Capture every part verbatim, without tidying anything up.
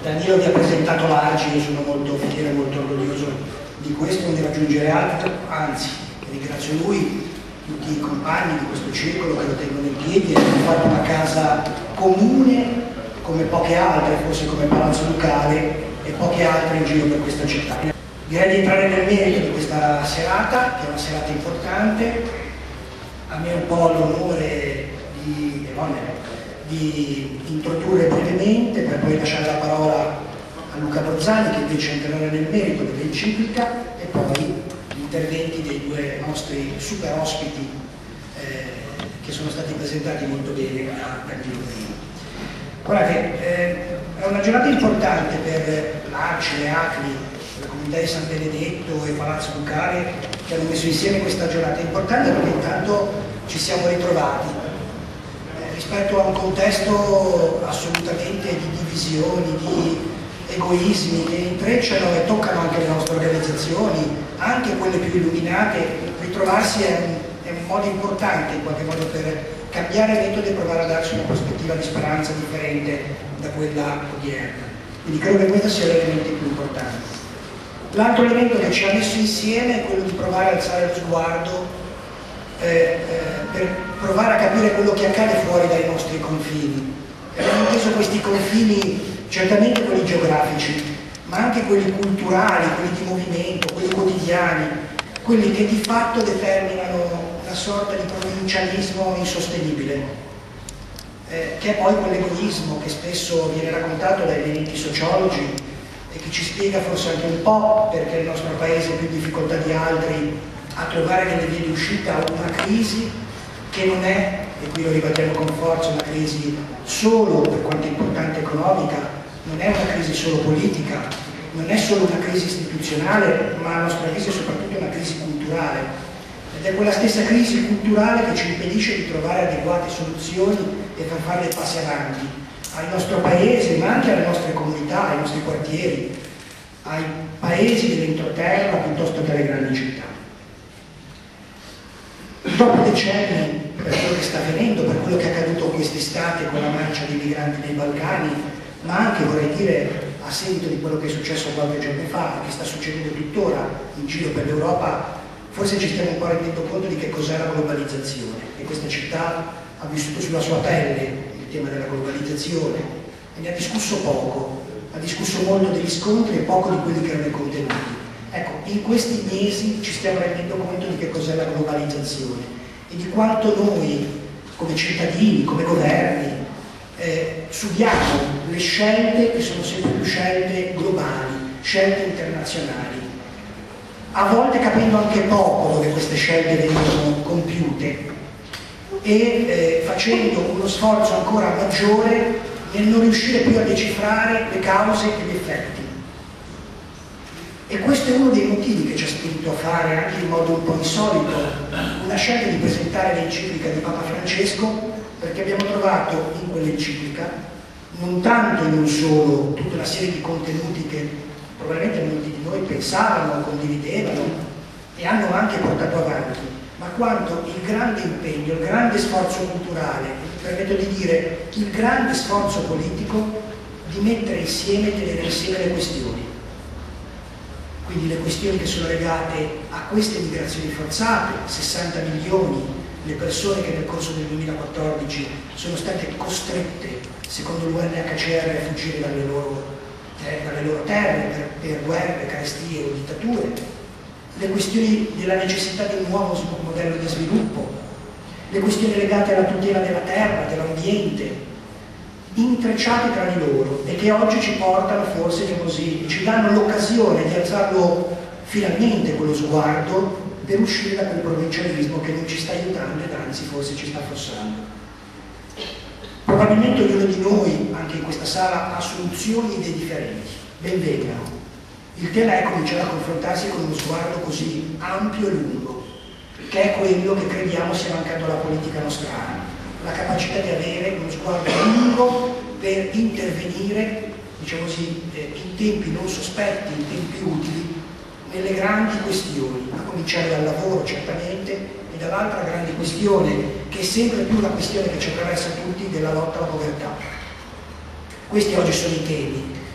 Danilo vi ha presentato l'Arci, io sono molto fiero e molto orgoglioso di questo, non devo aggiungere altro, anzi ringrazio lui, tutti i compagni di questo circolo che lo tengono in piedi e hanno fatto una casa comune come poche altre, forse come Palazzo Ducale e poche altre in giro per questa città. Direi di entrare nel merito di questa serata, che è una serata importante. A me un po' l'onore di, di introdurre brevemente per poi lasciare la parola a Luca Borzani, che invece entrerà nel merito dell'enciclica, e poi gli interventi dei due nostri super ospiti eh, che sono stati presentati molto bene da Danilo prima. Guardate, eh, è una giornata importante per l'Arci, le ACLI, la comunità di San Benedetto e Palazzo Ducale, che hanno messo insieme questa giornata. È importante perché intanto ci siamo ritrovati eh, rispetto a un contesto assolutamente di divisioni, di egoismi che intrecciano e toccano anche le nostre organizzazioni, anche quelle più illuminate. Ritrovarsi è un, è un modo importante in qualche modo per cambiare metodo e provare a darci una prospettiva di speranza differente da quella odierna. Quindi credo che questo sia l'elemento più importante. L'altro elemento che ci ha messo insieme è quello di provare a alzare lo sguardo eh, eh, per provare a capire quello che accade fuori dai nostri confini. Abbiamo inteso questi confini certamente quelli geografici, ma anche quelli culturali, quelli di movimento, quelli quotidiani, quelli che di fatto determinano una sorta di provincialismo insostenibile, eh, che è poi quell'egoismo che spesso viene raccontato dai veneti sociologi e che ci spiega forse anche un po' perché il nostro paese ha più difficoltà di altri a trovare delle vie di uscita a una crisi che non è, e qui lo ribadiamo con forza, una crisi solo, per quanto importante, economica, non è una crisi solo politica, non è solo una crisi istituzionale, ma la nostra crisi è soprattutto una crisi culturale. Ed è quella stessa crisi culturale che ci impedisce di trovare adeguate soluzioni e far fare dei passi avanti al nostro paese, ma anche alle nostre comunità, ai nostri quartieri, ai paesi dell'entroterra piuttosto che alle grandi città. Dopo decenni, per quello che sta avvenendo, per quello che è accaduto quest'estate con la marcia dei migranti nei Balcani, ma anche, vorrei dire, a seguito di quello che è successo qualche giorno fa, che sta succedendo tuttora in giro per l'Europa, forse ci stiamo un po' rendendo conto di che cos'è la globalizzazione. E questa città ha vissuto sulla sua pelle il tema della globalizzazione e ne ha discusso poco, ha discusso molto degli scontri e poco di quelli che erano i contenuti. Ecco, in questi mesi ci stiamo rendendo conto di che cos'è la globalizzazione e di quanto noi, come cittadini, come governi, eh, subiamo le scelte che sono sempre più scelte globali, scelte internazionali, a volte capendo anche poco dove queste scelte vengono compiute e eh, facendo uno sforzo ancora maggiore nel non riuscire più a decifrare le cause e gli effetti. E questo è uno dei motivi che ci ha spinto a fare, anche in modo un po' insolito, una scelta di presentare l'enciclica di Papa Francesco, perché abbiamo trovato in quell'enciclica non tanto e non solo tutta una serie di contenuti che probabilmente molti di noi pensavano, condividevano e hanno anche portato avanti, ma quanto il grande impegno, il grande sforzo culturale, mi permetto di dire il grande sforzo politico di mettere insieme e tenere insieme le questioni. Quindi le questioni che sono legate a queste migrazioni forzate, sessanta milioni, le persone che nel corso del duemilaquattordici sono state costrette, secondo l'U N H C R, a fuggire dalle loro, eh, dalle loro terre per, per guerre, carestie o dittature, le questioni della necessità di un nuovo modello di sviluppo, le questioni legate alla tutela della terra, dell'ambiente, intrecciate tra di loro e che oggi ci portano forse, diciamo così, ci danno l'occasione di alzarlo finalmente quello sguardo per uscire da quel provincialismo che non ci sta aiutando ed anzi forse ci sta affossando. Probabilmente ognuno di noi, anche in questa sala, ha soluzioni e idee differenti. Ben-vengano. Il tema è cominciare a confrontarsi con uno sguardo così ampio e lungo, che è quello che crediamo sia mancato alla politica nostrana. La capacità di avere uno sguardo lungo per intervenire, diciamo così, eh, in tempi non sospetti, in tempi utili, nelle grandi questioni, a cominciare dal lavoro certamente, e dall'altra grande questione, che è sempre più la questione che ci attraversa tutti, della lotta alla povertà. Questi oggi sono i temi.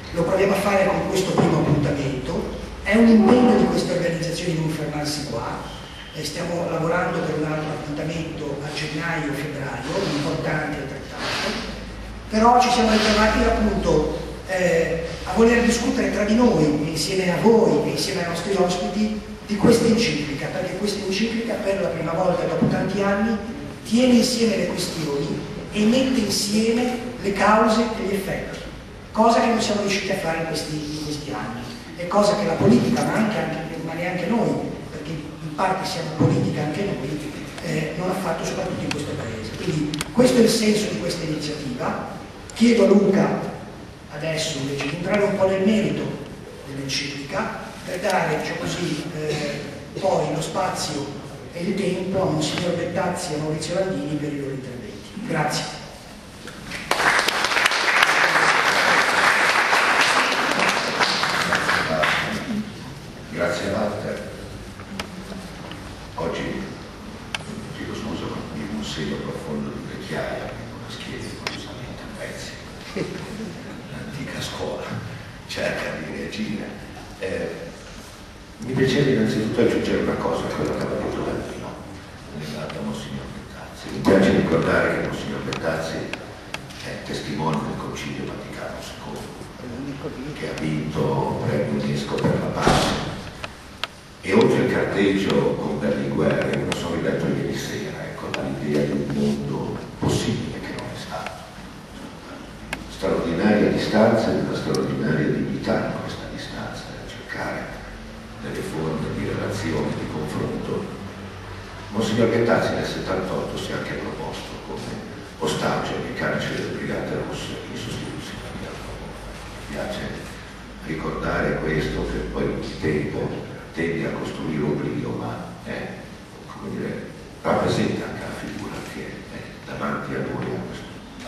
Lo proviamo a fare con questo primo appuntamento. È un impegno di queste organizzazioni non fermarsi qua. Eh, stiamo lavorando per un altro appuntamento a gennaio-febbraio, importante altrettanto. Però ci siamo ritrovati appunto eh, a voler discutere tra di noi, insieme a voi e insieme ai nostri ospiti, di questa enciclica, perché questa enciclica per la prima volta dopo tanti anni tiene insieme le questioni e mette insieme le cause e gli effetti, cosa che non siamo riusciti a fare in questi, in questi anni, e cosa che la politica, ma, anche, anche, ma neanche noi, perché in parte siamo politica anche noi, eh, non ha fatto soprattutto in questo paese. Quindi questo è il senso di questa iniziativa. Chiedo a Luca adesso invece di entrare un po' nel merito dell'enciclica per dare, diciamo così, eh, poi lo spazio e il tempo a Monsignor Bettazzi e a Maurizio Landini per i loro interventi. Grazie. Grazie Walter. Oggi chiedo scusa ma mi consegno profondo di vecchiaia, una schiena curiosamente a pezzi. L'antica scuola cerca di reagire. Eh, mi piacerebbe innanzitutto aggiungere una cosa a quello che aveva detto Landino legato a Monsignor Bettazzi. Mi piace ricordare che Monsignor Bettazzi è testimone del Concilio Vaticano secondo, che ha vinto il premio UNESCO per la pace. E oltre il carteggio con Berlinguer, io me lo sono riletto ieri sera, ecco, l'idea di un mondo possibile che non è stato. Straordinaria distanza e una straordinaria dignità in questa distanza, da cercare delle forme di relazione, di confronto. Monsignor Bettazzi nel settantotto si è anche proposto come ostaggio alle carceri delle Brigate Rosse in sostituzione di Alfano. Mi piace ricordare questo, che poi il tempo tende a costruire oblio, ma è, come dire, rappresenta anche la figura che è davanti a noi a questo punto.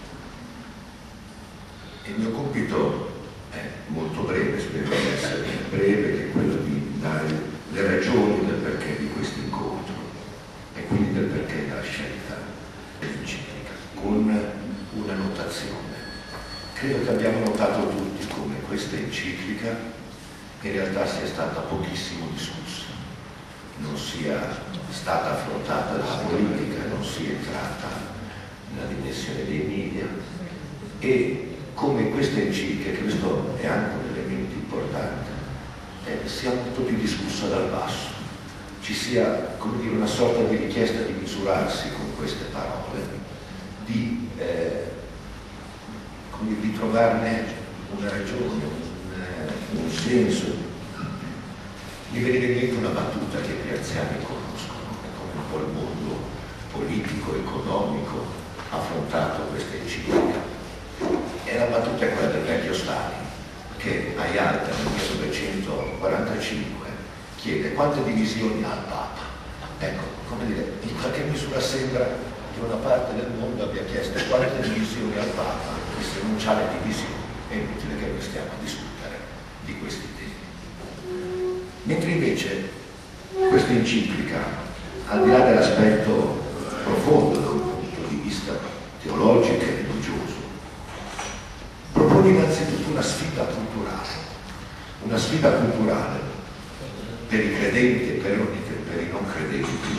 Il mio compito è molto breve, spero di essere breve, che è quello di dare le ragioni del perché di questo incontro e quindi del perché della scelta dell'enciclica, con una notazione. Credo che abbiamo notato tutti come questa enciclica in realtà sia stata pochissimo discussa, non sia stata affrontata dalla politica, non sia entrata nella dimensione dei media, e come questa enciclica, e questo è anche un elemento importante, eh, sia molto più discussa dal basso, ci sia, come dire, una sorta di richiesta di misurarsi con queste parole, di, eh, come dire, di trovarne una ragione, un senso. Mi viene in mente una battuta che gli anziani conoscono, come un po' il mondo politico, economico ha affrontato questa enciclica. E la battuta è quella del vecchio Stalin, che a Yalta nel millenovecentoquarantacinque chiede quante divisioni ha il Papa. Ecco, come dire, in qualche misura sembra che una parte del mondo abbia chiesto quante divisioni ha il Papa, e se non c'ha le divisioni è inutile che noi stiamo a discutere di questi temi. Mentre invece questa enciclica, al di là dell'aspetto profondo da un punto di vista teologico e religioso, propone innanzitutto una sfida culturale, una sfida culturale per i credenti e per, per i non credenti,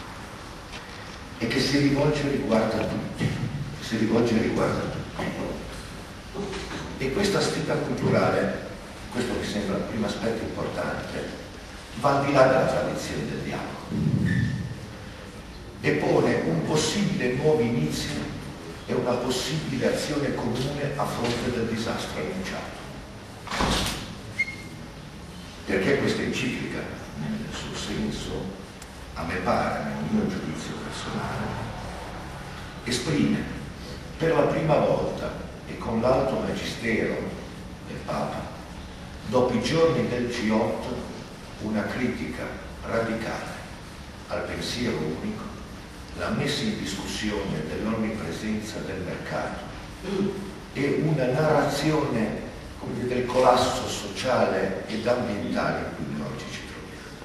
e che si rivolge e riguarda tutti, si rivolge e riguarda tutti. E questa sfida culturale, questo mi sembra il primo aspetto importante, va al di là della tradizione del dialogo e pone un possibile nuovo inizio e una possibile azione comune a fronte del disastro annunciato. Perché questa enciclica, nel suo senso, a me pare, nel mio giudizio personale, esprime per la prima volta e con l'alto magistero del Papa, dopo i giorni del G otto, una critica radicale al pensiero unico, la messa in discussione dell'onnipresenza del mercato e una narrazione, come dire, del collasso sociale ed ambientale in cui noi oggi ci troviamo.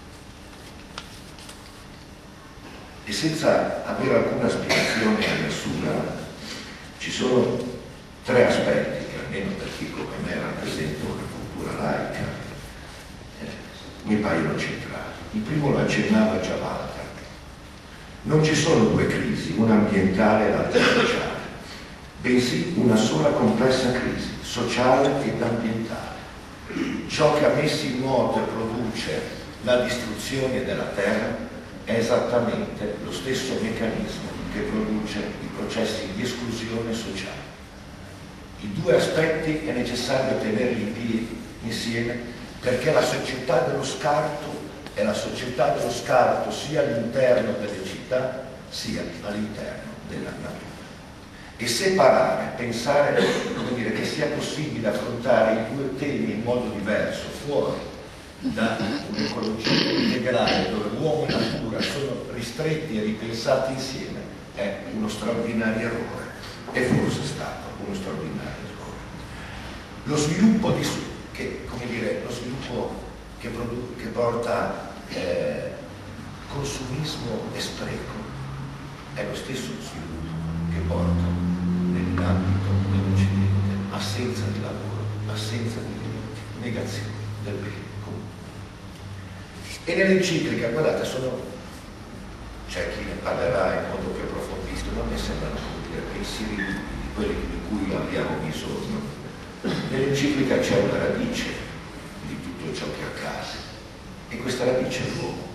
E senza avere alcuna spiegazione a nessuna, ci sono tre aspetti almeno per chi come me rappresenta una cultura laica, eh, mi paiono centrali. Il primo lo accennava già Walter. Non ci sono due crisi, una ambientale e l'altra sociale, bensì una sola complessa crisi, sociale ed ambientale. Ciò che ha messo in moto e produce la distruzione della terra è esattamente lo stesso meccanismo che produce i processi di esclusione sociale. I due aspetti è necessario tenerli in piedi insieme, perché la società dello scarto è la società dello scarto sia all'interno delle città sia all'interno della natura. E separare, pensare, come dire, che sia possibile affrontare i due temi in modo diverso, fuori da un'ecologia integrale dove uomo e natura sono ristretti e ripensati insieme, è uno straordinario errore, e forse è stato uno straordinario errore. Lo sviluppo di, che, come dire, lo sviluppo che, produ, che porta eh, consumismo e spreco è lo stesso sviluppo che porta nell'ambito dell'Occidente assenza di lavoro, assenza di diritti, negazione del bene comune. E nell'enciclica, guardate, sono, c'è chi ne parlerà in modo più approfondito, ma a me sembrano pensieri di quelli di cui abbiamo bisogno. Nell'enciclica c'è una radice di tutto ciò che accade, e questa radice è l'uomo.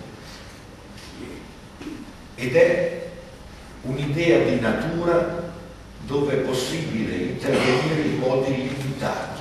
Ed è un'idea di natura dove è possibile intervenire in modi limitati.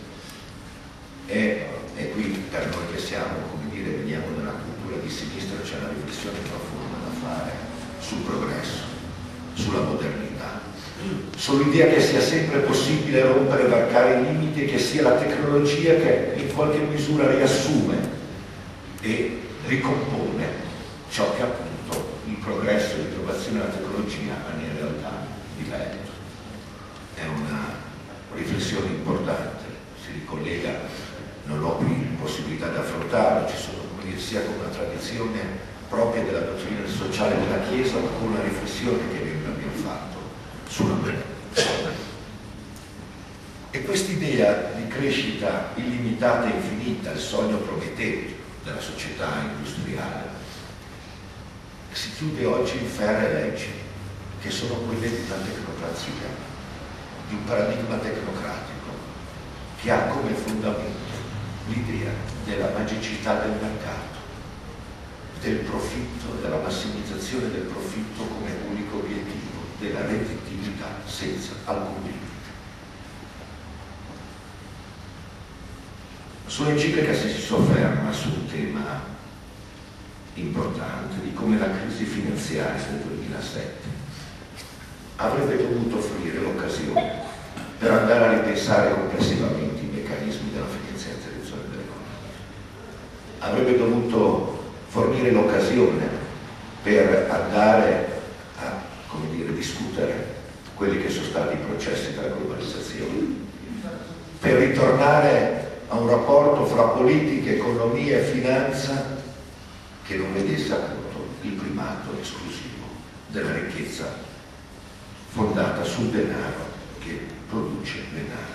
E, e qui per noi che siamo, come dire, veniamo da una cultura di sinistra, c'è una riflessione profonda da fare sul progresso, sulla modernità, sull'idea che sia sempre possibile rompere e varcare i limiti, e che sia la tecnologia che in qualche misura riassume e ricompone ciò che appunto il progresso e l'innovazione della tecnologia hanno in realtà diletto. È una riflessione importante, si ricollega, non ho qui possibilità di affrontarlo, ci sono, come dire, sia con una tradizione propria della dottrina sociale della Chiesa, ma con una riflessione che noi abbiamo fatto sulla modernità. E quest'idea di crescita illimitata e infinita, il sogno promettente della società industriale, si chiude oggi in ferre leggi, che sono quelle di una tecnocrazia, di un paradigma tecnocratico che ha come fondamento l'idea della magicità del mercato, del profitto, della massimizzazione del profitto come unico obiettivo, della redditività senza alcun limite. Sull'enciclica si sofferma su un tema importante di come la crisi finanziaria del duemilasette avrebbe dovuto offrire l'occasione per andare a ripensare complessivamente i meccanismi della finanziarizzazione dell'economia. Avrebbe dovuto fornire l'occasione per andare a, come dire, discutere quelli che sono stati i processi della globalizzazione, per ritornare a un rapporto fra politica, economia e finanza che non vedesse appunto il primato esclusivo della ricchezza fondata sul denaro che produce denaro.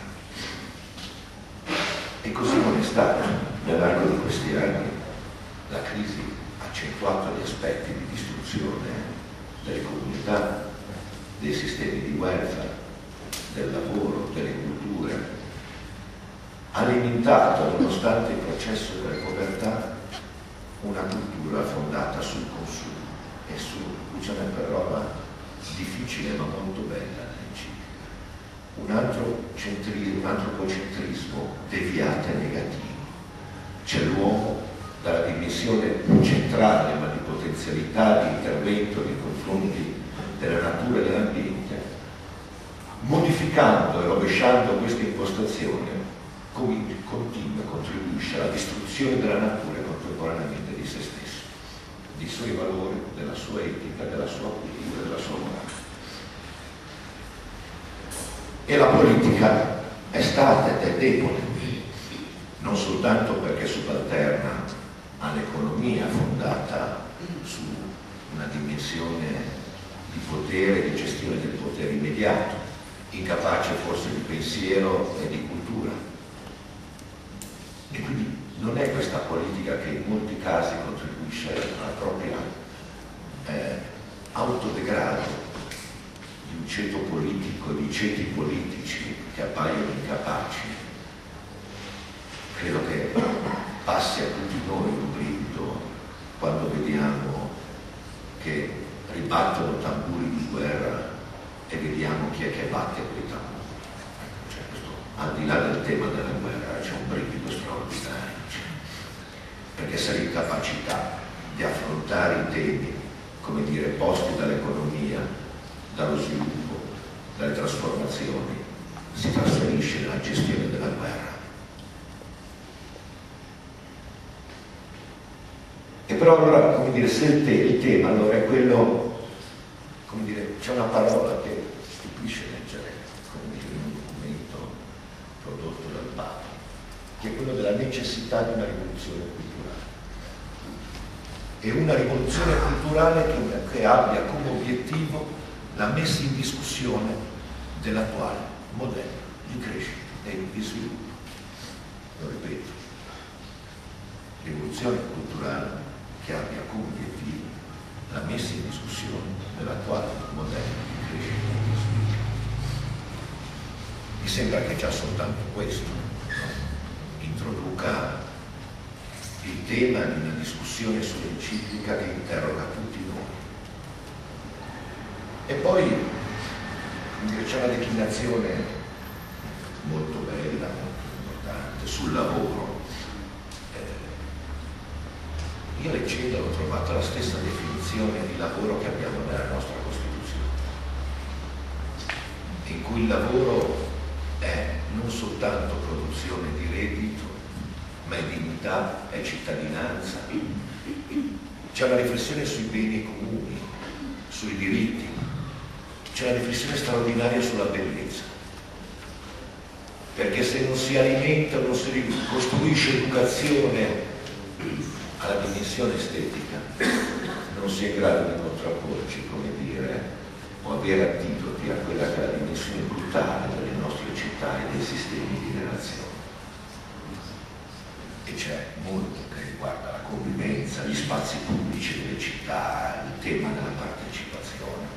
E così non è stato. Nell'arco di questi anni la crisi ha accentuato gli aspetti di distruzione delle comunità, dei sistemi di welfare, del lavoro, delle culture, ha alimentato, nonostante il processo della povertà, una cultura fondata sul consumo e su, c'è una parola difficile ma molto bella nell'enciclica, un altro centrismo, un antropocentrismo deviato e negativo. C'è l'uomo dalla dimensione centrale ma di potenzialità di intervento nei confronti della natura e dell'ambiente, modificando e rovesciando questa impostazione, come continua e contribuisce alla distruzione della natura e contemporaneamente di se stesso, dei suoi valori, della sua etica, della sua cultura, della sua morale. E la politica è stata ed è debole, non soltanto perché subalterna all'economia fondata su una dimensione di potere, di gestione del potere immediato, incapace forse di pensiero e di cultura. E quindi non è questa politica che in molti casi contribuisce alla propria eh, autodegrado di un ceto politico, di ceti politici che appaiono incapaci. Credo che passi a tutti noi un brivido quando vediamo che ribattono tamburi di guerra e vediamo chi è che batte quei tamburi. Cioè, questo, al di là del tema della guerra c'è un brivido straordinario, cioè, perché se l'incapacità di affrontare i temi, come dire, posti dall'economia, dallo sviluppo, dalle trasformazioni, si trasferisce nella gestione della guerra. E però allora, come dire, se il, te il tema allora è quello, come dire, c'è una parola che stupisce leggere, come dire, in un documento prodotto dal Papa, che è quello della necessità di una rivoluzione culturale. E una rivoluzione culturale che, che abbia come obiettivo la messa in discussione dell'attuale modello di crescita e di sviluppo. Lo ripeto, rivoluzione culturale che abbia come obiettivo la messa in discussione dell'attuale modello di crescita e di sviluppo. Mi sembra che già soltanto questo, no, introduca il tema di una discussione sull'enciclica che interroga tutti noi. E poi c'è una declinazione molto bella, molto importante sul lavoro. Eh, io leggendo ho trovato la stessa definizione di lavoro che abbiamo nella nostra Costituzione, in cui il lavoro è non soltanto produzione di reddito, ma è dignità, è cittadinanza. C'è una riflessione sui beni comuni, sui diritti, c'è una riflessione straordinaria sulla bellezza, perché se non si alimenta, non si costruisce educazione alla dimensione estetica, non si è in grado di contrapporci, come dire, o avere antidoti a quella che è la dimensione brutale delle nostre città e dei sistemi di relazione. E c'è molto che riguarda la convivenza, gli spazi pubblici delle città, il tema della partecipazione.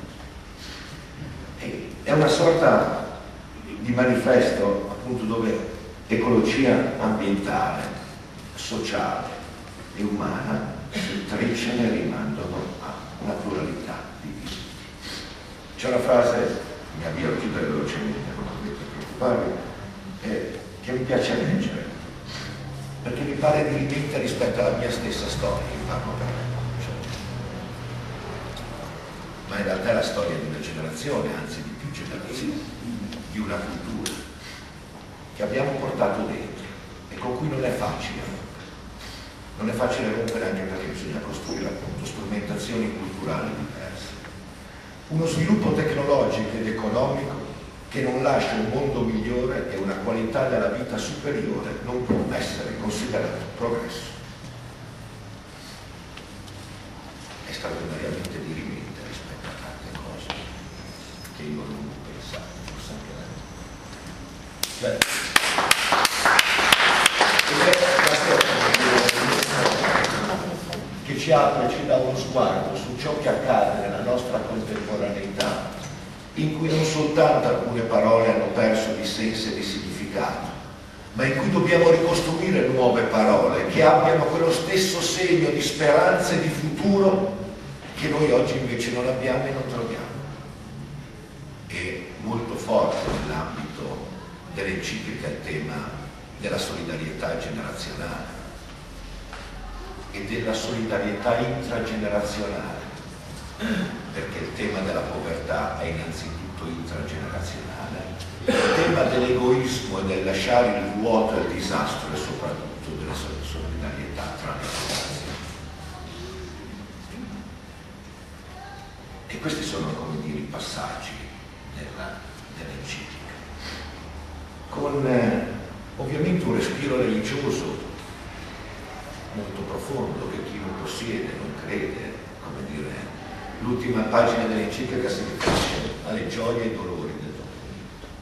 E è una sorta di manifesto appunto dove ecologia ambientale, sociale e umana si intrecciano e rimandano a una pluralità di diritti. C'è una frase, mi avvio a chiudere velocemente, non dovete preoccuparvi, eh, che mi piace leggere, perché mi pare dirimente rispetto alla mia stessa storia, in parlo per me. Ma in realtà è la storia di una generazione, anzi di più generazioni, di una cultura che abbiamo portato dentro e con cui non è facile rompere. Non è facile rompere anche perché bisogna costruire appunto strumentazioni culturali diverse. Uno sviluppo tecnologico ed economico che non lascia un mondo migliore e una qualità della vita superiore non può essere considerato progresso. È straordinariamente dirimente rispetto a tante cose che io non ho pensato, forse anche da me. Che ci apre e ci dà uno sguardo su ciò che accade nella nostra contemporaneità, in cui non soltanto alcune parole hanno perso di senso e di significato, ma in cui dobbiamo ricostruire nuove parole che abbiano quello stesso segno di speranza e di futuro che noi oggi invece non abbiamo e non troviamo. E molto forte nell'ambito dell'enciclica il tema della solidarietà generazionale e della solidarietà intragenerazionale, perché il tema della povertà è innanzitutto intragenerazionale, il tema dell'egoismo e del lasciare il vuoto e il disastro è soprattutto della solidarietà tra le generazioni. E questi sono, come dire, i passaggi dell'enciclica, con eh, ovviamente un respiro religioso molto profondo che chi non possiede, non crede, come dire, l'ultima pagina dell'enciclica si riferisce alle gioie e ai dolori del dopo.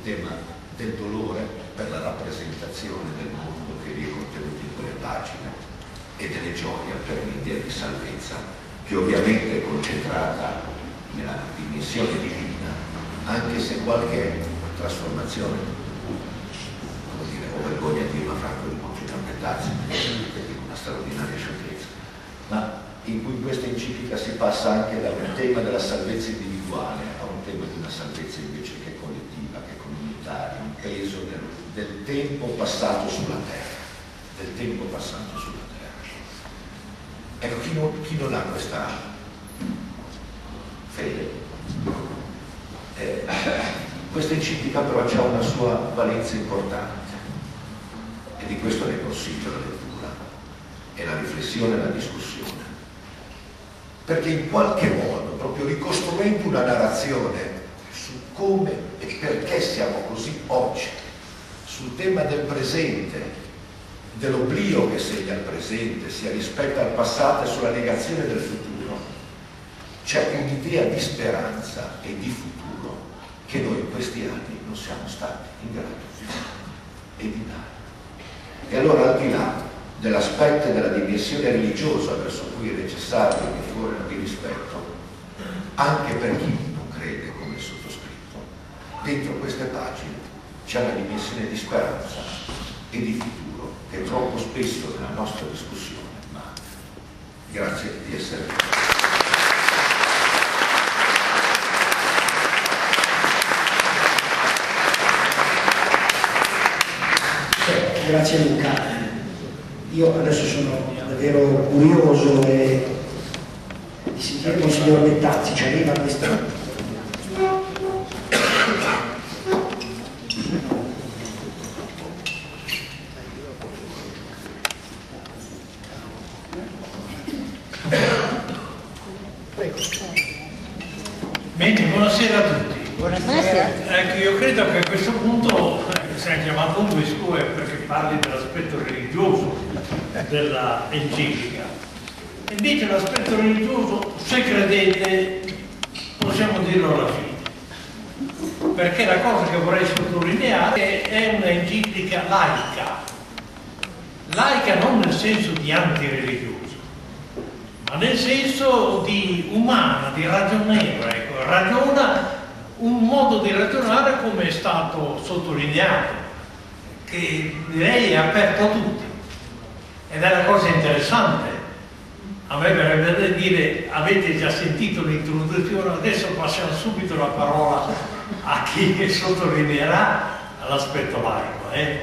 tema del dolore per la rappresentazione del mondo che vi è contenuto in quelle pagine e delle gioie per l'idea di salvezza, che ovviamente è concentrata nella dimensione divina, anche se qualche trasformazione, come dire, ho vergogna a dirlo, Franco di interpretarsi, perché una straordinaria sciocchezza, ma in cui in questa enciclica si passa anche da un tema della salvezza individuale a un tema di una salvezza invece che collettiva, che comunitaria, un peso del, del tempo passato sulla terra, del tempo passato sulla terra. Ecco, chi non, chi non ha questa fede, eh, questa enciclica però ha una sua valenza importante, e di questo ne consiglio la lettura e la riflessione e la discussione, perché in qualche modo, proprio ricostruendo una narrazione su come e perché siamo così oggi, sul tema del presente, dell'oblio che segna il presente, sia rispetto al passato e sulla negazione del futuro, c'è un'idea di speranza e di futuro che noi in questi anni non siamo stati in grado di fare e di dare. E allora, al di là dell'aspetto della dimensione religiosa verso cui è necessario ricorrere di rispetto, anche per chi non crede come il sottoscritto, dentro queste pagine c'è una dimensione di speranza e di futuro che troppo spesso nella nostra discussione manca. Grazie di essere qui. Grazie Luca. Io adesso sono davvero curioso e di sentire il consigliere Bettazzi, ci arriva questa. Bene, buonasera a tutti. Buonasera. Ecco, io credo che a questo punto eh, sia chiamato un vescovo è perché parli dell'aspetto religioso della enciclica. Invece l'aspetto religioso, se credete, possiamo dirlo alla fine. Perché la cosa che vorrei sottolineare è una enciclica laica. Laica non nel senso di antireligioso, ma nel senso di umana, di ragionevole. Ecco, ragiona un modo di ragionare come è stato sottolineato, che direi è aperto a tutti. Ed è una cosa interessante. A me verrebbe da dire, avete già sentito l'introduzione, adesso passiamo subito la parola a chi sottolineerà l'aspetto laico. Eh?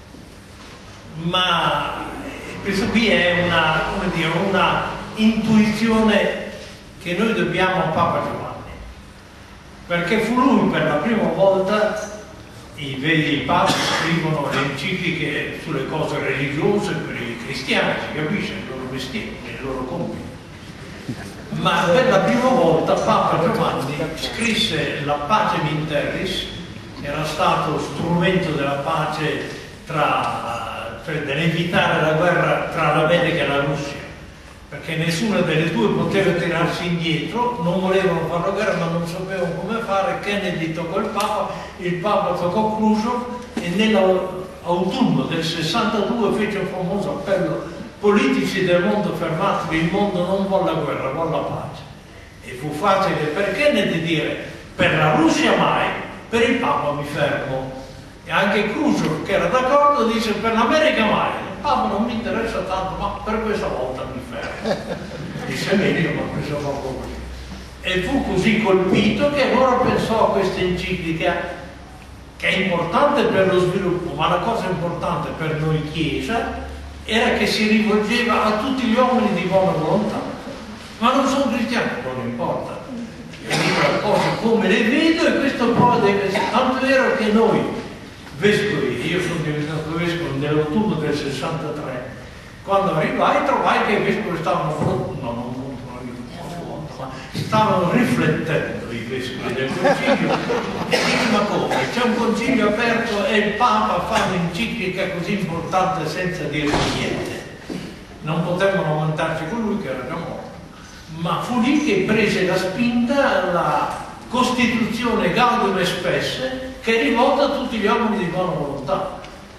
Ma questo qui è una, come dire, una intuizione che noi dobbiamo a Papa Giovanni, perché fu lui per la prima volta. I veri papi scrivono le encicliche sulle cose religiose per i cristiani, si capisce, il loro mestiere, il loro compito. Ma per la prima volta Papa Giovanni scrisse la Pacem in Terris, che era stato strumento della pace tra, cioè dell'evitare la guerra tra l'America e la Russia, perché nessuna delle due poteva tirarsi indietro, non volevano fare la guerra ma non sapevano come fare. Kennedy toccò il Papa, il Papa toccò Khrushchev e nell'autunno del sessantadue fece un famoso appello: politici del mondo fermatevi, il mondo non vuole la guerra, vuole la pace. E fu facile per Kennedy dire: per la Russia mai, per il Papa mi fermo. E anche Khrushchev, che era d'accordo, dice: per l'America mai, il Papa non mi interessa tanto, ma per questa volta mi fermo. Disse meglio, ma questo proprio così. E fu così colpito che allora pensò a questa enciclica, che è importante per lo sviluppo, ma la cosa importante per noi Chiesa era che si rivolgeva a tutti gli uomini di buona volontà, ma non sono cristiani, non importa. Io dico le cose come le vedo e questo poi deve essere. Tanto è vero che noi vescovi, io sono diventato vescovo nell'autunno del sessantatré, quando arrivai trovai che i vescovi stavano, no, non, non, non, ma stavano riflettendo, i vescovi del concilio, e dico: ma come? C'è un concilio aperto e il Papa fa un'enciclica così importante senza dire niente? Non potevano lamentarci con lui che era già morto, ma fu lì che prese la spinta la Costituzione Gaudium et Spes, che rivolta a tutti gli uomini di buona volontà.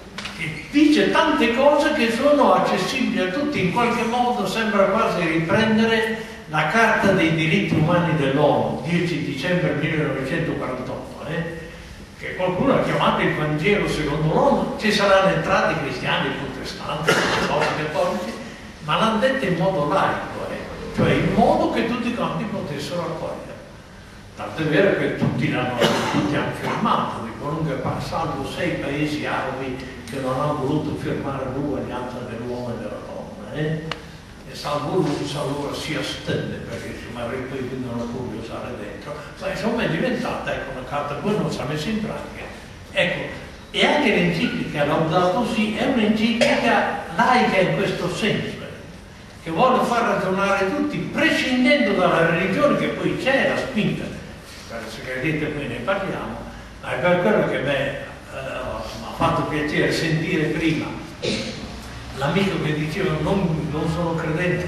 E dice tante cose che sono accessibili a tutti, in qualche modo sembra quasi riprendere la Carta dei diritti umani dell'ONU, dieci dicembre millenovecentoquarantotto, eh? che qualcuno ha chiamato il Vangelo secondo l'ONU. Ci saranno entrati cristiani, protestanti, cose cattolici, ma l'hanno detto in modo laico, eh? Cioè in modo che tutti quanti potessero accogliere. Tanto è vero che tutti l'hanno tutti hanno firmato, di qualunque passaggio, sei paesi arabi che non hanno voluto firmare l'uguaglianza dell'uomo e della donna, eh? E salvo lui, allora si astenne, perché ci magari poi vengono a curiosare dentro, ma insomma è diventata, ecco, una carta, poi non si è messa in pratica. Ecco, e anche l'enciclica Laudato Si è un'enciclica laica in questo senso, che vuole far ragionare tutti, prescindendo dalla religione, che poi c'è la spinta, se credete poi ne parliamo, ma è per quello che me eh, mi ha fatto piacere sentire prima l'amico che diceva non, non sono credente,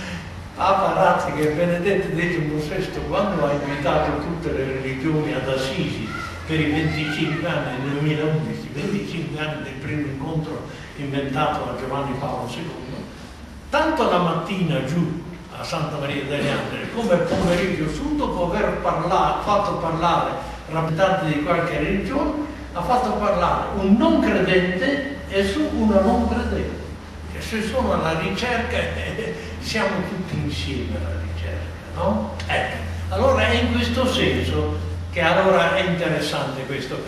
Papa Ratzi, che è Benedetto diciannovesimo, quando ha invitato tutte le religioni ad Assisi per i venticinque anni del duemilaundici, venticinque anni del primo incontro inventato da Giovanni Paolo secondo, tanto la mattina giù a Santa Maria delle Andree come il pomeriggio su, dopo aver parlato, fatto parlare rappresentanti di qualche religione, ha fatto parlare un non credente e su una non credente. E se sono alla ricerca, eh, siamo tutti insieme alla ricerca, no? Ecco, allora è in questo senso che allora è interessante questo.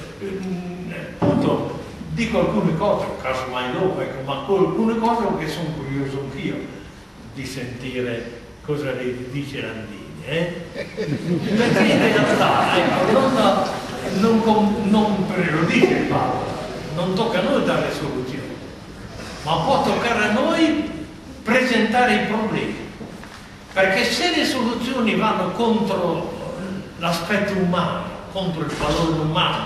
Appunto, dico alcune cose, casomai dopo, ecco, ma alcune cose che sono curioso anch'io di sentire cosa le dice Landini, eh? Perché in realtà, ecco, non, non, non, lo dice il Papa, non tocca a noi dare soluzioni, ma può toccare a noi presentare i problemi, perché se le soluzioni vanno contro l'aspetto umano, contro il valore umano,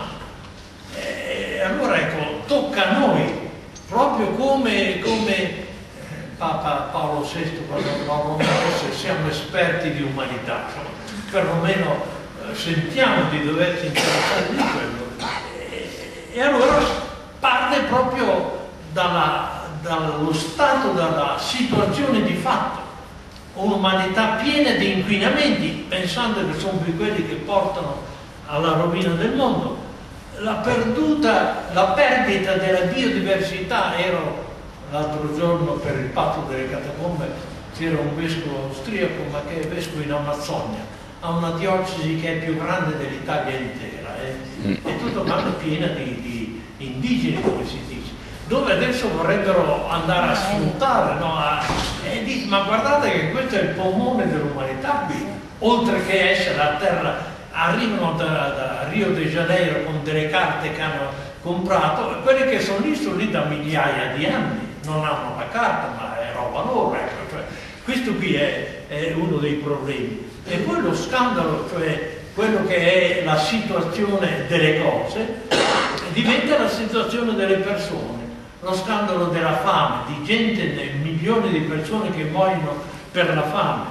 eh, allora ecco, tocca a noi, proprio come, come eh, Papa Paolo sesto, quando Paolo se siamo esperti di umanità, insomma, perlomeno eh, sentiamo di doverci interessare di quello, e, e allora parte proprio dalla dallo stato, dalla situazione di fatto, un'umanità piena di inquinamenti, pensando che sono più quelli che portano alla rovina del mondo, la perduta, la perdita della biodiversità. Ero l'altro giorno per il patto delle catacombe, c'era un vescovo austriaco, ma che è vescovo in Amazzonia, ha una diocesi che è più grande dell'Italia intera, eh? È tutta quanto piena di, di indigeni, come si dice, dove adesso vorrebbero andare a sfruttare, no? a, e dice, ma guardate che questo è il polmone dell'umanità qui, oltre che essere a terra, arrivano da, da Rio de Janeiro con delle carte che hanno comprato, e quelli che sono lì sono lì da migliaia di anni, non hanno la carta, ma è roba loro, ecco. Cioè, questo qui è, è uno dei problemi. E poi lo scandalo, cioè quello che è la situazione delle cose, diventa la situazione delle persone. Lo scandalo della fame, di gente, milioni di persone che muoiono per la fame,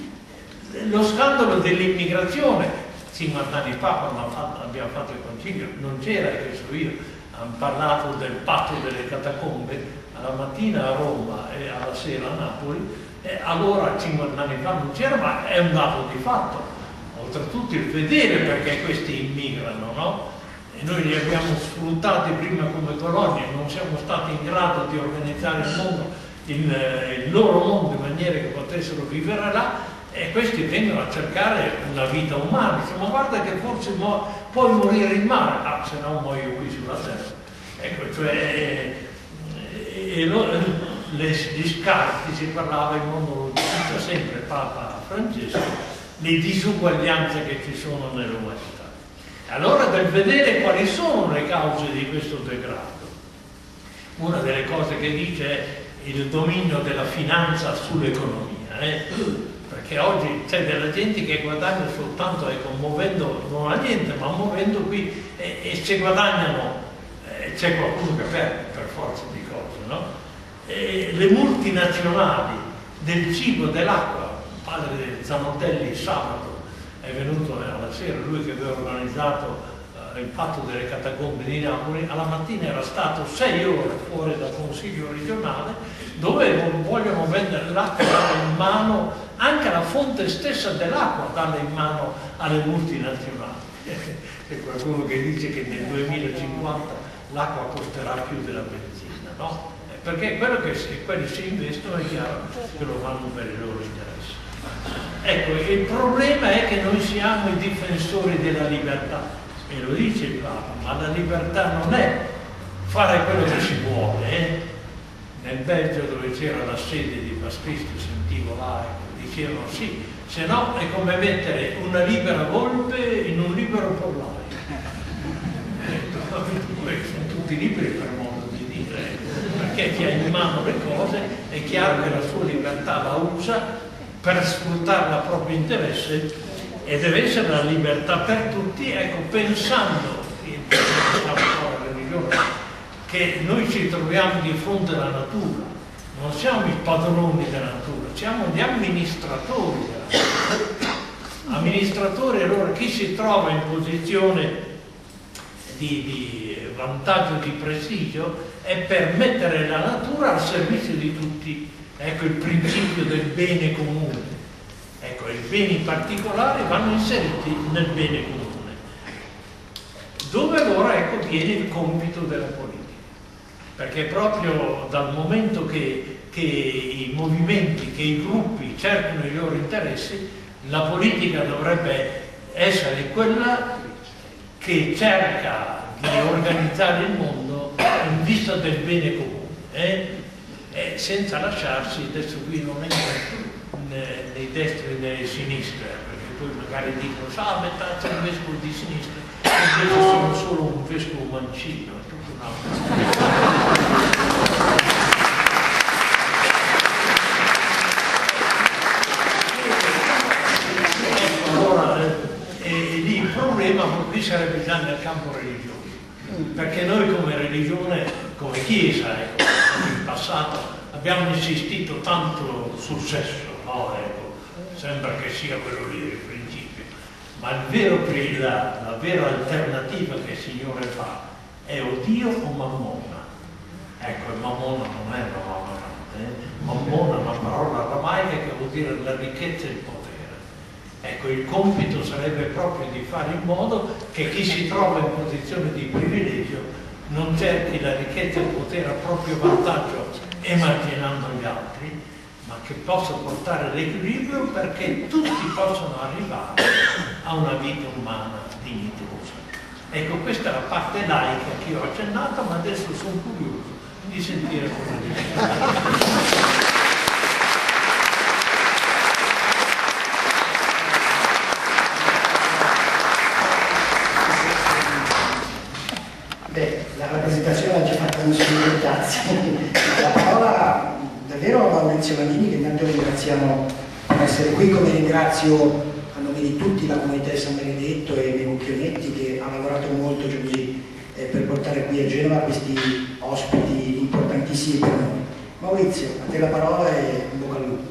lo scandalo dell'immigrazione. cinquanta anni fa, quando abbiamo fatto il concilio, non c'era, che so io, hanno parlato del patto delle catacombe, alla mattina a Roma e alla sera a Napoli, e allora cinquanta anni fa non c'era, ma è un dato di fatto. Oltretutto il vedere perché questi immigrano, no? E noi li abbiamo sfruttati prima come colonie, non siamo stati in grado di organizzare il mondo, il, il loro mondo in maniera che potessero vivere là, e questi vengono a cercare una vita umana. Dice, ma guarda che forse mo puoi morire in mare, ah, se no muoio qui sulla terra. Ecco, cioè, e, e lo, le, gli scarti, si parlava in mondo, lo dice sempre Papa Francesco, le disuguaglianze che ci sono nell'umanità. Allora, per vedere quali sono le cause di questo degrado, una delle cose che dice è il dominio della finanza sull'economia, eh? Perché oggi c'è della gente che guadagna soltanto, ecco, muovendo, non ha niente, ma muovendo qui, e, e se guadagnano eh, c'è qualcuno che perde per forza di cose, no? E le multinazionali del cibo, dell'acqua, padre Zanotelli sabato è venuto alla sera, lui che aveva organizzato eh, il fatto delle catacombe di Napoli, alla mattina era stato sei ore fuori dal Consiglio regionale, dove vogliono vendere l'acqua, dare in mano anche la fonte stessa dell'acqua, darla in mano alle multinazionali. C'è qualcuno che dice che nel duemilacinquanta l'acqua costerà più della benzina, no? Perché quello che se quelli si investono è chiaro che lo fanno per i loro interessi. Ecco, il problema è che noi siamo i difensori della libertà, e lo dice il Papa, ma la libertà non è fare quello che si vuole. Eh? Nel Belgio, dove c'era la sede di Patristi, sentivo là, dicevano sì, se no è come mettere una libera volpe in un libero pollaio. Sono tutti liberi per modo di dire, perché chi ha in mano le cose è chiaro che la sua libertà la usa per sfruttare il proprio interesse, e deve essere la libertà per tutti. Ecco, pensando la religione, che noi ci troviamo di fronte alla natura, non siamo i padroni della natura, siamo gli amministratori della natura. Amministratori, allora chi si trova in posizione di, di vantaggio, di prestigio, è per mettere la natura al servizio di tutti. Ecco il principio del bene comune. Ecco, i beni particolari vanno inseriti nel bene comune, dove allora ecco viene il compito della politica, perché proprio dal momento che, che i movimenti, che i gruppi cercano i loro interessi, la politica dovrebbe essere quella che cerca di organizzare il mondo in vista del bene comune, eh? Eh, senza lasciarsi, adesso qui non entro nei destri e nei sinistri, perché poi magari dicono ah, metà c'è un vescovo di sinistra, e invece sono solo un vescovo mancino, è tutto un altro. Allora, eh, eh, lì il problema qui sarebbe già nel campo religioso, perché noi come religione, come Chiesa, ecco, in passato abbiamo insistito tanto sul sesso, no? Ecco, sembra che sia quello lì il principio, ma il vero, la, la vera alternativa che il Signore fa è o Dio o Mammona. Ecco, il Mammona non è una mamma, eh? Mammona è una parola aramaica che vuol dire la ricchezza e il potere. Ecco, il compito sarebbe proprio di fare in modo che chi si trova in posizione di privilegio non cerchi la ricchezza e il potere a proprio vantaggio emarginando gli altri, ma che possa portare l'equilibrio perché tutti possano arrivare a una vita umana dignitosa. Ecco, questa è la parte laica che io ho accennato, ma adesso sono curioso di sentire cosa dice. Beh, la rappresentazione l'ha già fatta il signor Tazzi. La parola davvero a Maurizio Landini, che intanto ringraziamo per essere qui, come ringrazio a nome di tutti la comunità di San Benedetto e Mego Chionetti, che ha lavorato molto così, eh, per portare qui a Genova questi ospiti importantissimi per noi. Maurizio, a te la parola e in bocca al lupo.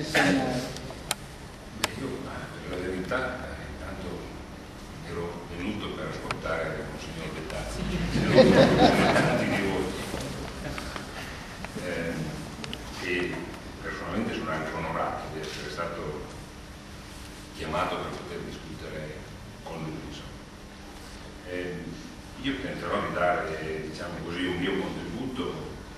Io, per la verità, intanto ero venuto per ascoltare Monsignor Bettazzi, tanti di voi, eh, e personalmente sono anche onorato di essere stato chiamato per poter discutere con lui. Eh, io tenterò di dare, diciamo così, un mio contributo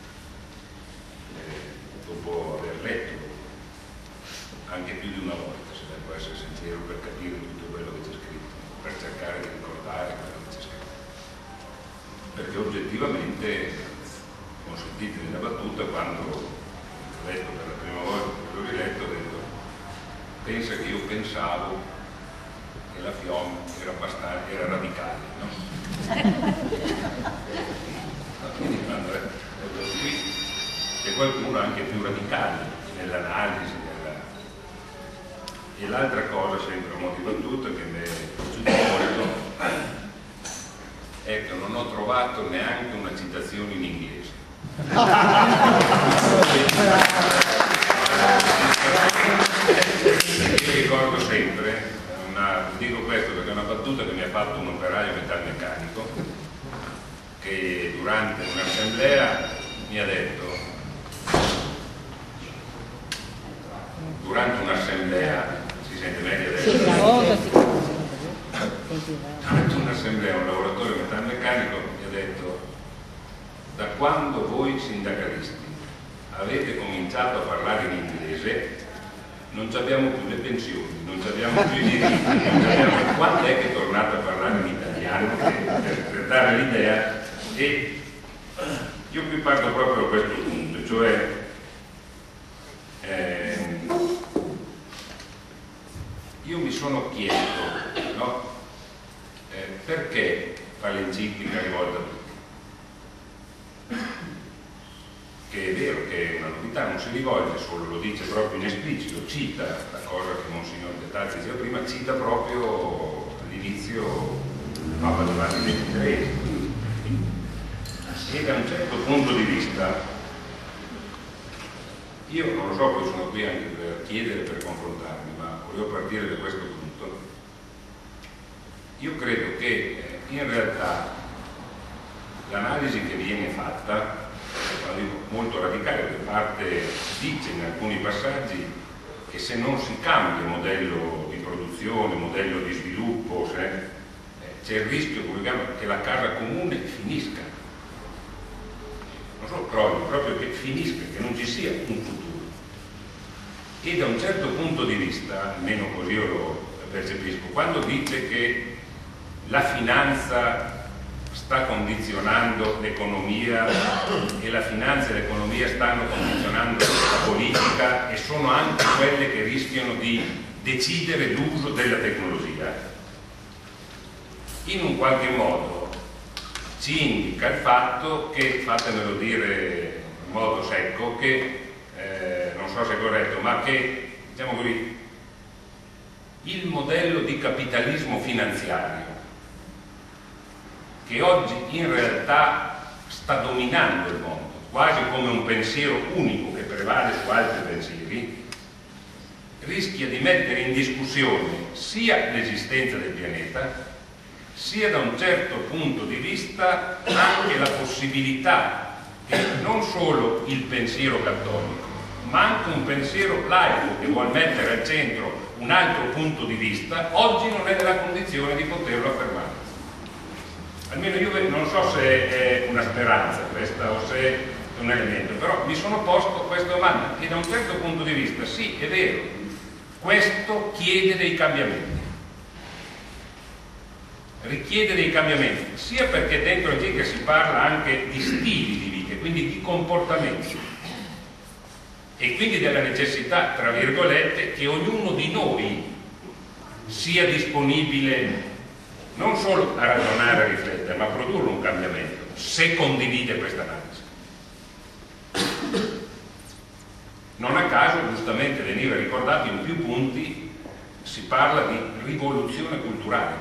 eh, dopo aver letto anche più di una volta, se devo essere sincero, per capire tutto quello che c'è scritto, per cercare di ricordare quello che c'è scritto. Perché oggettivamente, consentitemi una battuta, quando ho letto per la prima volta, l'ho riletto, ho detto, pensa che io pensavo che la F I O M era, abbastanza, era radicale, no? Quindi quando è qui c'è qualcuno anche più radicale nell'analisi. E l'altra cosa, sempre a mo' di battuta, che mi è piaciuto molto è che non ho trovato neanche una citazione in inglese. Perché ricordo sempre una dico questo perché è una battuta che mi ha fatto un operaio metalmeccanico che durante un'assemblea mi ha detto, durante un'assemblea, si sente meglio adesso? Sì, la voce si Durante un'assemblea un lavoratore metalmeccanico mi ha detto: da quando voi sindacalisti avete cominciato a parlare in inglese non abbiamo più le pensioni, non abbiamo più i diritti, non abbiamo... quando è che tornate a parlare in italiano per, per dare l'idea? E io qui parto proprio a questo punto, cioè ehm, io mi sono chiesto, no? Eh, perché fa l'enciclica rivolta a tutti? Che è vero che è una novità, non si rivolge solo, lo dice proprio in esplicito, cita la cosa che Monsignor De Tazzi diceva prima, cita proprio all'inizio Papa Giovanni ventitreesimo. E da un certo punto di vista, io non lo so, poi sono qui anche per chiedere, per confrontarmi, ma volevo partire da questo punto. Io credo che eh, in realtà l'analisi che viene fatta, molto radicale, perché parte dice in alcuni passaggi che se non si cambia modello di produzione, modello di sviluppo, se, eh, c'è il rischio che la casa comune finisca, non solo crolli, proprio che finisca, che non ci sia un futuro. E da un certo punto di vista, almeno così io lo percepisco, quando dice che la finanza sta condizionando l'economia e la finanza e l'economia stanno condizionando la politica e sono anche quelle che rischiano di decidere l'uso della tecnologia, in un qualche modo ci indica il fatto che, fatemelo dire in modo secco, che eh, non so se è corretto, ma che, diciamo così, il modello di capitalismo finanziario che oggi in realtà sta dominando il mondo, quasi come un pensiero unico che prevale su altri pensieri, rischia di mettere in discussione sia l'esistenza del pianeta, sia da un certo punto di vista anche la possibilità che non solo il pensiero cattolico, ma anche un pensiero laico che vuol mettere al centro un altro punto di vista, oggi non è nella condizione di poterlo affermare. Almeno io non so se è una speranza questa o se è un elemento, però mi sono posto questa domanda e da un certo punto di vista, sì, è vero, questo chiede dei cambiamenti, richiede dei cambiamenti, sia perché dentro Enciclica si parla anche di stili di vita, quindi di comportamenti, e quindi della necessità, tra virgolette, che ognuno di noi sia disponibile non solo a ragionare, a riflettere, ma a produrre un cambiamento, se condivide questa analisi. Non a caso, giustamente veniva ricordato in più punti, si parla di rivoluzione culturale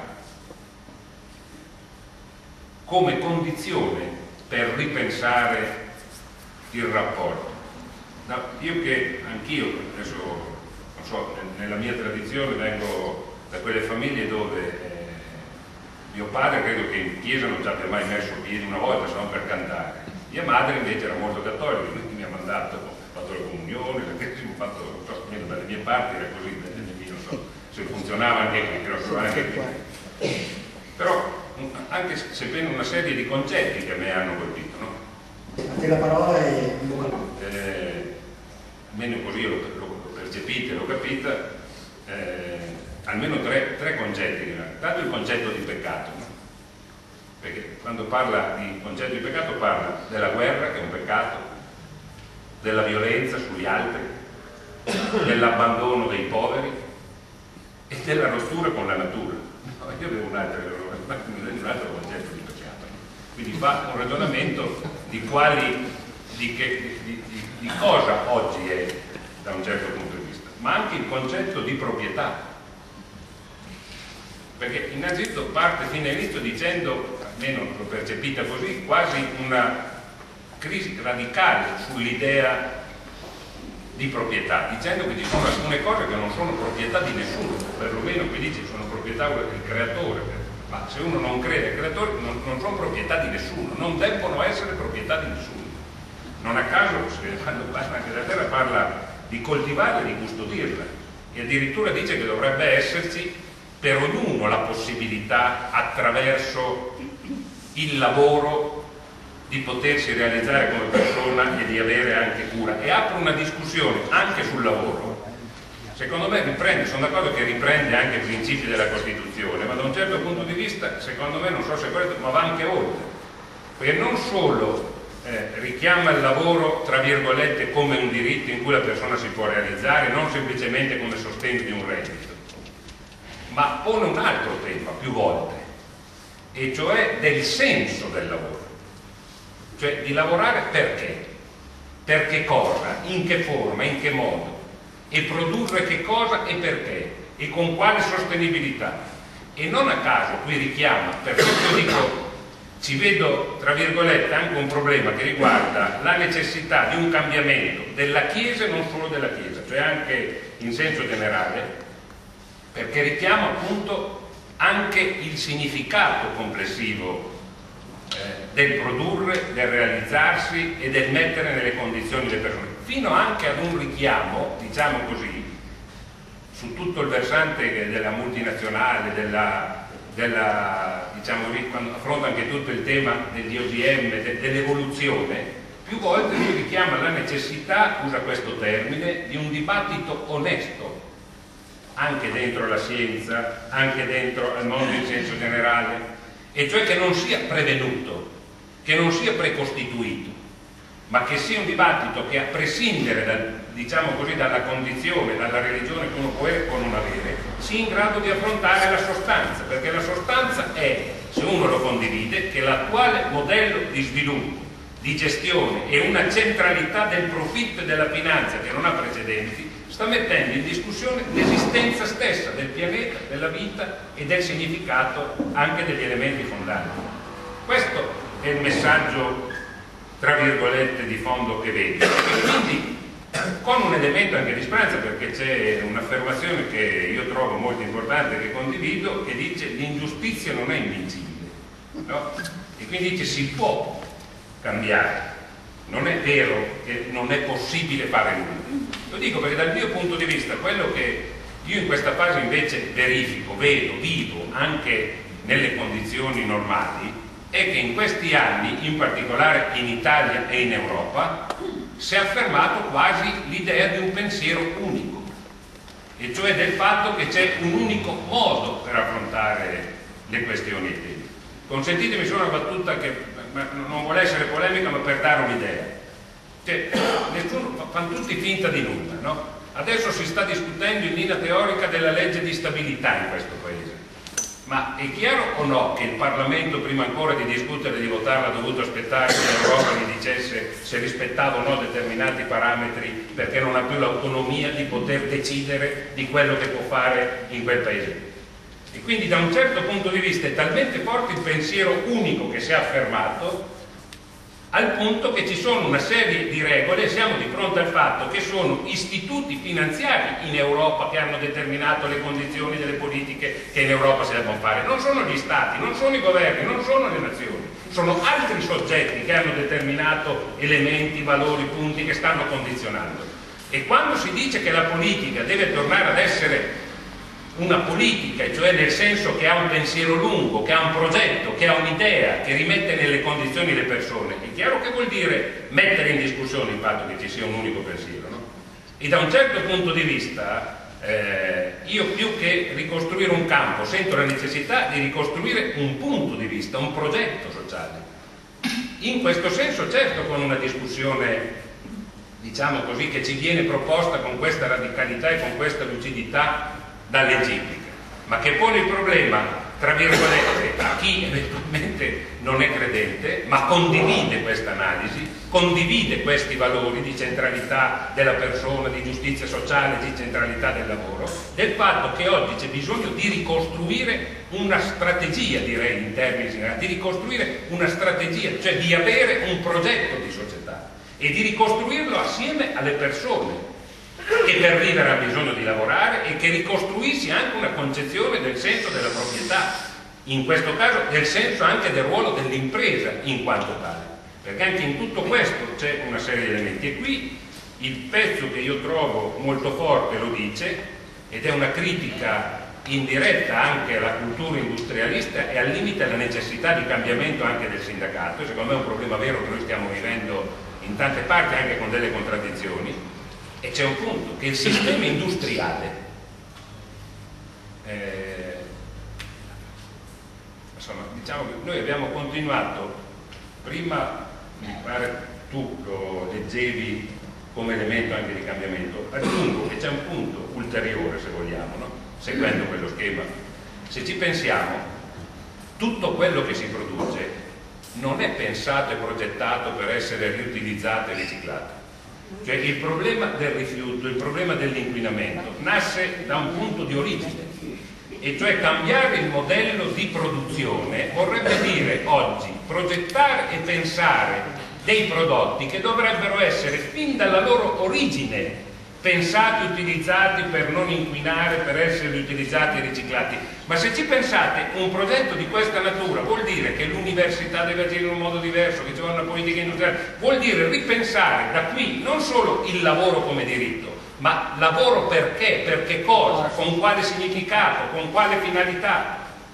come condizione per ripensare il rapporto. No, io che anch'io, adesso non so, nella mia tradizione vengo da quelle famiglie dove eh, mio padre credo che in chiesa non ci abbia mai messo piedi una volta, se non per cantare. Mia madre invece era molto cattolica, quindi mi ha mandato, ho fatto la comunione, ho fatto, non so, dalle mie parti era così, non so se funzionava anche qui, però anche qui. Però anche sebbene una serie di concetti che a me hanno colpito, no? A te la parola e in bocca al lupo. Eh, almeno così l'ho percepita e l'ho capita, eh, almeno tre, tre concetti. Tanto il concetto di peccato, no? Perché quando parla di concetto di peccato parla della guerra, che è un peccato, della violenza sugli altri, dell'abbandono dei poveri e della rottura con la natura. No, io avevo un altro, un altro concetto di peccato, no? Quindi fa un ragionamento di quali, di, che, di, di, di cosa oggi è da un certo punto di vista, ma anche il concetto di proprietà. Perché innanzitutto parte fin dall'inizio dicendo, almeno l'ho percepita così, quasi una crisi radicale sull'idea di proprietà, dicendo che ci sono alcune cose che non sono proprietà di nessuno, perlomeno qui dice sono proprietà proprietà del creatore, ma se uno non crede al creatore non, non sono proprietà di nessuno, non debbono essere proprietà di nessuno. Non a caso, quando parla anche della terra, parla di coltivarla e di custodirla, e addirittura dice che dovrebbe esserci per ognuno la possibilità, attraverso il lavoro, di potersi realizzare come persona e di avere anche cura, e apre una discussione anche sul lavoro. Secondo me riprende, sono d'accordo che riprende anche i principi della Costituzione, ma da un certo punto di vista, secondo me, non so se è corretto, ma va anche oltre, perché non solo eh, richiama il lavoro, tra virgolette, come un diritto in cui la persona si può realizzare, non semplicemente come sostegno di un reddito, ma pone un altro tema più volte, e cioè del senso del lavoro. Cioè di lavorare perché? Per che cosa? In che forma? In che modo? E produrre che cosa e perché? E con quale sostenibilità? E non a caso qui richiama, perché io dico, ci vedo tra virgolette anche un problema che riguarda la necessità di un cambiamento della Chiesa e non solo della Chiesa, cioè anche in senso generale, perché richiama appunto anche il significato complessivo del produrre, del realizzarsi e del mettere nelle condizioni le persone, fino anche ad un richiamo, diciamo così, su tutto il versante della multinazionale, della, della diciamo così, quando affronta anche tutto il tema degli O G M, de, dell'evoluzione. Più volte lui richiama la necessità, usa questo termine, di un dibattito onesto, anche dentro la scienza, anche dentro al mondo in senso generale, e cioè che non sia prevenuto, che non sia precostituito, ma che sia un dibattito che, a prescindere dal, diciamo così, dalla condizione, dalla religione che uno può avere o non avere, sia in grado di affrontare la sostanza, perché la sostanza è, se uno lo condivide, che l'attuale modello di sviluppo, di gestione e una centralità del profitto e della finanza che non ha precedenti sta mettendo in discussione l'esistenza stessa del pianeta, della vita e del significato anche degli elementi fondanti. Questo è il messaggio, tra virgolette, di fondo che vedo. E quindi con un elemento anche di speranza, perché c'è un'affermazione che io trovo molto importante, che condivido, che dice: l'ingiustizia non è invincibile, no? E quindi dice si può cambiare, non è vero che non è possibile fare nulla. Lo dico perché dal mio punto di vista quello che io in questa fase invece verifico, vedo, vivo anche nelle condizioni normali è che in questi anni, in particolare in Italia e in Europa, si è affermato quasi l'idea di un pensiero unico, e cioè del fatto che c'è un unico modo per affrontare le questioni e temi. Consentitemi solo una battuta che non vuole essere polemica, ma per dare un'idea. Cioè, nessuno, fanno tutti finta di nulla, no? Adesso si sta discutendo in linea teorica della legge di stabilità in questo paese, ma è chiaro o no che il Parlamento, prima ancora di discutere e di votarla, ha dovuto aspettare che l'Europa gli dicesse se rispettava o no determinati parametri, perché non ha più l'autonomia di poter decidere di quello che può fare in quel paese? E quindi da un certo punto di vista è talmente forte il pensiero unico che si è affermato, al punto che ci sono una serie di regole, e siamo di fronte al fatto che sono istituti finanziari in Europa che hanno determinato le condizioni delle politiche che in Europa si devono fare. Non sono gli stati, non sono i governi, non sono le nazioni, sono altri soggetti che hanno determinato elementi, valori, punti che stanno condizionando. E quando si dice che la politica deve tornare ad essere una politica, cioè nel senso che ha un pensiero lungo, che ha un progetto, che ha un'idea, che rimette nelle condizioni le persone, è chiaro che vuol dire mettere in discussione il fatto che ci sia un unico pensiero, no? E da un certo punto di vista eh, io più che ricostruire un campo sento la necessità di ricostruire un punto di vista, un progetto sociale. In questo senso, certo, con una discussione, diciamo così, che ci viene proposta con questa radicalità e con questa lucidità dall'enciclica, ma che pone il problema, tra virgolette, a chi eventualmente non è credente, ma condivide questa analisi, condivide questi valori di centralità della persona, di giustizia sociale, di centralità del lavoro, del fatto che oggi c'è bisogno di ricostruire una strategia, direi in termini generali, di ricostruire una strategia, cioè di avere un progetto di società e di ricostruirlo assieme alle persone. che per vivere ha bisogno di lavorare e che ricostruisce anche una concezione del senso della proprietà, in questo caso del senso anche del ruolo dell'impresa in quanto tale, perché anche in tutto questo c'è una serie di elementi. E qui il pezzo che io trovo molto forte lo dice, ed è una critica indiretta anche alla cultura industrialista e al limite alla necessità di cambiamento anche del sindacato. Secondo me è un problema vero che noi stiamo vivendo in tante parti anche con delle contraddizioni, e c'è un punto, che il sistema industriale eh, insomma, diciamo che noi abbiamo continuato, prima mi pare tu lo leggevi come elemento anche di cambiamento, aggiungo che c'è un punto ulteriore, se vogliamo, no? Seguendo quello schema. Se ci pensiamo, tutto quello che si produce non è pensato e progettato per essere riutilizzato e riciclato. Cioè il problema del rifiuto, il problema dell'inquinamento nasce da un punto di origine, e cioè cambiare il modello di produzione vorrebbe dire oggi progettare e pensare dei prodotti che dovrebbero essere fin dalla loro origine pensati, utilizzati per non inquinare, per essere riutilizzati e riciclati. Ma se ci pensate, un progetto di questa natura vuol dire che l'università deve agire in un modo diverso, che ci vuole una politica industriale, vuol dire ripensare da qui non solo il lavoro come diritto, ma lavoro perché, per che cosa, con quale significato, con quale finalità.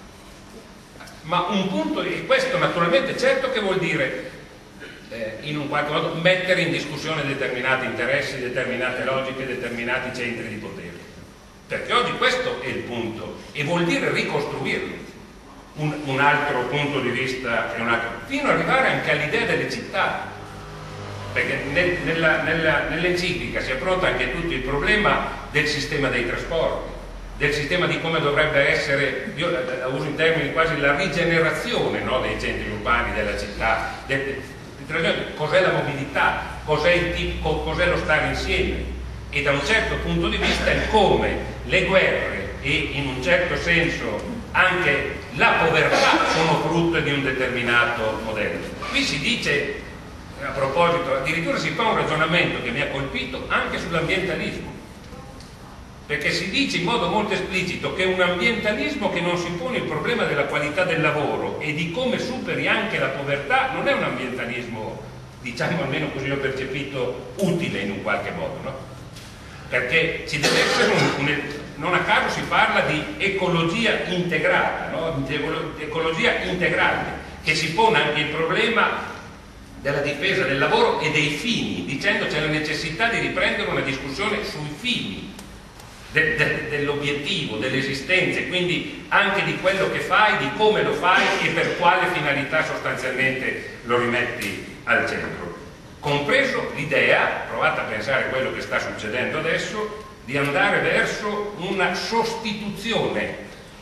Ma un punto, e questo naturalmente certo che vuol dire eh, in un qualche modo mettere in discussione determinati interessi, determinate logiche, determinati centri di potere, perché oggi questo è il punto, e vuol dire ricostruirlo. Un, un altro punto di vista è un altro, fino ad arrivare anche all'idea delle città, perché nel, nella, nella, nell'enciclica si affronta anche tutto il problema del sistema dei trasporti, del sistema di come dovrebbe essere, io uso in termini quasi la rigenerazione, no, dei centri urbani, della città, del, cos'è la mobilità, cos'è il tipo, cos'è lo stare insieme, e da un certo punto di vista il come le guerre e in un certo senso anche la povertà sono frutto di un determinato modello. Qui si dice, a proposito, addirittura si fa un ragionamento che mi ha colpito anche sull'ambientalismo, perché si dice in modo molto esplicito che un ambientalismo che non si pone il problema della qualità del lavoro e di come superi anche la povertà non è un ambientalismo, diciamo, almeno così l'ho percepito, utile in un qualche modo, no? Perché ci deve essere un, un, non a caso si parla di ecologia integrata, no? Di ecologia integrante, che si pone anche il problema della difesa del lavoro e dei fini, dicendo c'è la necessità di riprendere una discussione sui fini de, de, dell'obiettivo, dell'esistenza, quindi anche di quello che fai, di come lo fai e per quale finalità sostanzialmente lo rimetti al centro. Compreso l'idea, provate a pensare a quello che sta succedendo adesso, di andare verso una sostituzione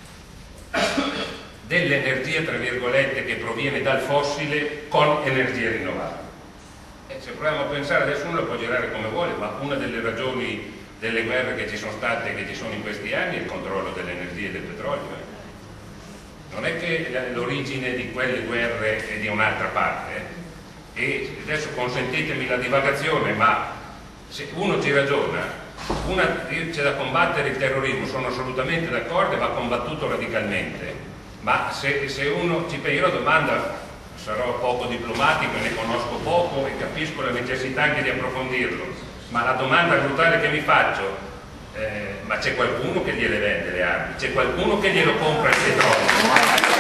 dell'energia, tra virgolette, che proviene dal fossile con energie rinnovabili. E se proviamo a pensare, adesso uno lo può girare come vuole, ma una delle ragioni delle guerre che ci sono state e che ci sono in questi anni è il controllo dell'energia e del petrolio. Eh. Non è che l'origine di quelle guerre è di un'altra parte, eh. E adesso consentitemi la divagazione, ma se uno ci ragiona, c'è da combattere il terrorismo, sono assolutamente d'accordo e va combattuto radicalmente, ma se, se uno ci pensa, io la domanda, sarò poco diplomatico e ne conosco poco e capisco la necessità anche di approfondirlo, ma la domanda brutale che mi faccio, eh, ma c'è qualcuno che gliele vende le armi, c'è qualcuno che glielo compra il petrolio?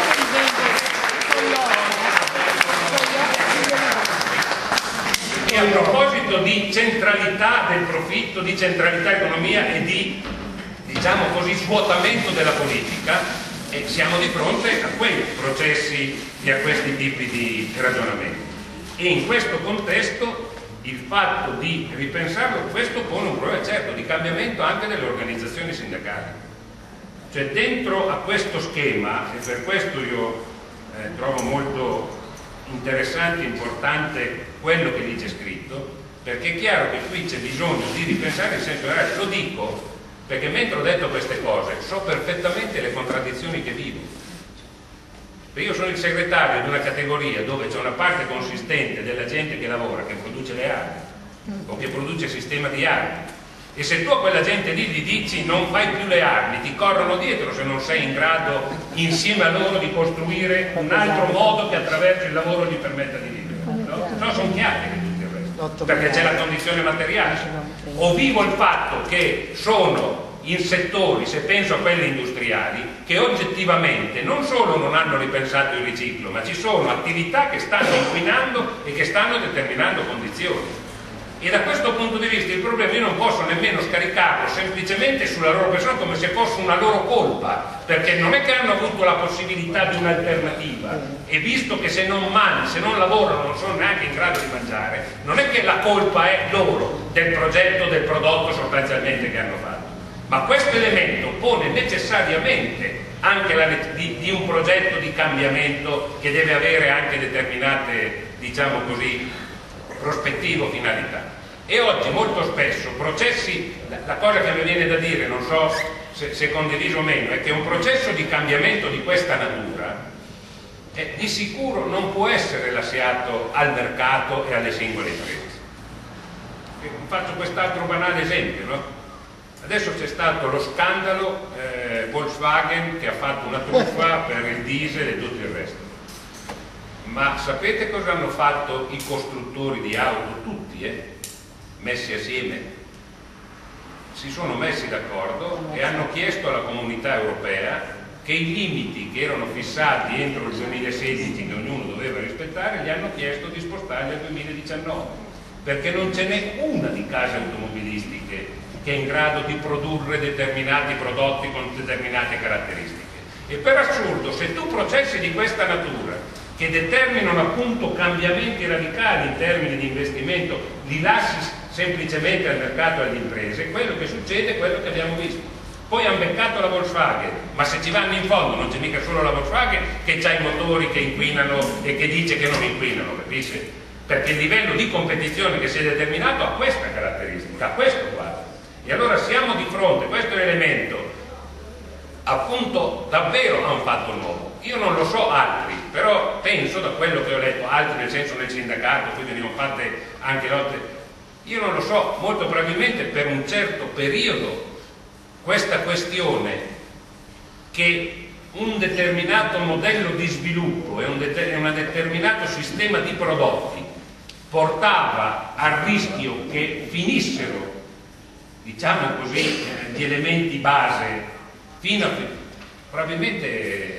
E a proposito di centralità del profitto, di centralità economia e di, diciamo così, svuotamento della politica, eh, siamo di fronte a quei processi e a questi tipi di ragionamenti. E in questo contesto il fatto di ripensarlo, questo pone un problema certo di cambiamento anche delle organizzazioni sindacali. Cioè dentro a questo schema, e per questo io eh, trovo molto interessante e importante quello che lì c'è scritto, perché è chiaro che qui c'è bisogno di ripensare in senso generale. Lo dico perché mentre ho detto queste cose so perfettamente le contraddizioni che vivo. Io sono il segretario di una categoria dove c'è una parte consistente della gente che lavora, che produce le armi o che produce sistema di armi, E se tu a quella gente lì gli dici non fai più le armi, ti corrono dietro se non sei in grado insieme a loro di costruire un altro modo che attraverso il lavoro gli permetta di vivere, no? No, sono chiacchiere tutto il resto, perché c'è la condizione materiale. O vivo il fatto che sono in settori, se penso a quelli industriali, che oggettivamente non solo non hanno ripensato il riciclo, ma ci sono attività che stanno inquinando e che stanno determinando condizioni. E da questo punto di vista il problema io non posso nemmeno scaricarlo semplicemente sulla loro persona come se fosse una loro colpa, perché non è che hanno avuto la possibilità di un'alternativa, e visto che se non mangiano, se non lavorano non sono neanche in grado di mangiare, non è che la colpa è loro del progetto, del prodotto sostanzialmente che hanno fatto, ma questo elemento pone necessariamente anche la, di, di un progetto di cambiamento che deve avere anche determinate, diciamo così, prospettive o finalità. E oggi molto spesso processi, la cosa che mi viene da dire, non so se, se condiviso o meno, è che un processo di cambiamento di questa natura eh, di sicuro non può essere lasciato al mercato e alle singole imprese. E faccio quest'altro banale esempio, no? Adesso c'è stato lo scandalo eh, Volkswagen che ha fatto una truffa per il diesel e tutto il resto. Ma sapete cosa hanno fatto i costruttori di auto, tutti, eh? messi assieme? Si sono messi d'accordo e hanno chiesto alla comunità europea che i limiti che erano fissati entro il duemilasedici, che ognuno doveva rispettare, gli hanno chiesto di spostarli al duemiladiciannove, perché non ce n'è una di case automobilistiche che è in grado di produrre determinati prodotti con determinate caratteristiche. E per assurdo, se tu processi di questa natura che determinano appunto cambiamenti radicali in termini di investimento, li lasci semplicemente al mercato e alle imprese, quello che succede è quello che abbiamo visto. Poi hanno beccato la Volkswagen, ma se ci vanno in fondo non c'è mica solo la Volkswagen che ha i motori che inquinano e che dice che non inquinano, capisci? Perché il livello di competizione che si è determinato ha questa caratteristica, ha questo quadro. E allora siamo di fronte, questo è l'elemento appunto davvero a un fatto nuovo. Io non lo so altri, però penso, da quello che ho letto, altri nel senso nel sindacato, qui venivano fatte anche lotte, io non lo so, molto probabilmente per un certo periodo questa questione che un determinato modello di sviluppo e un, deter un determinato sistema di prodotti portava al rischio che finissero, diciamo così, gli elementi base fino a... probabilmente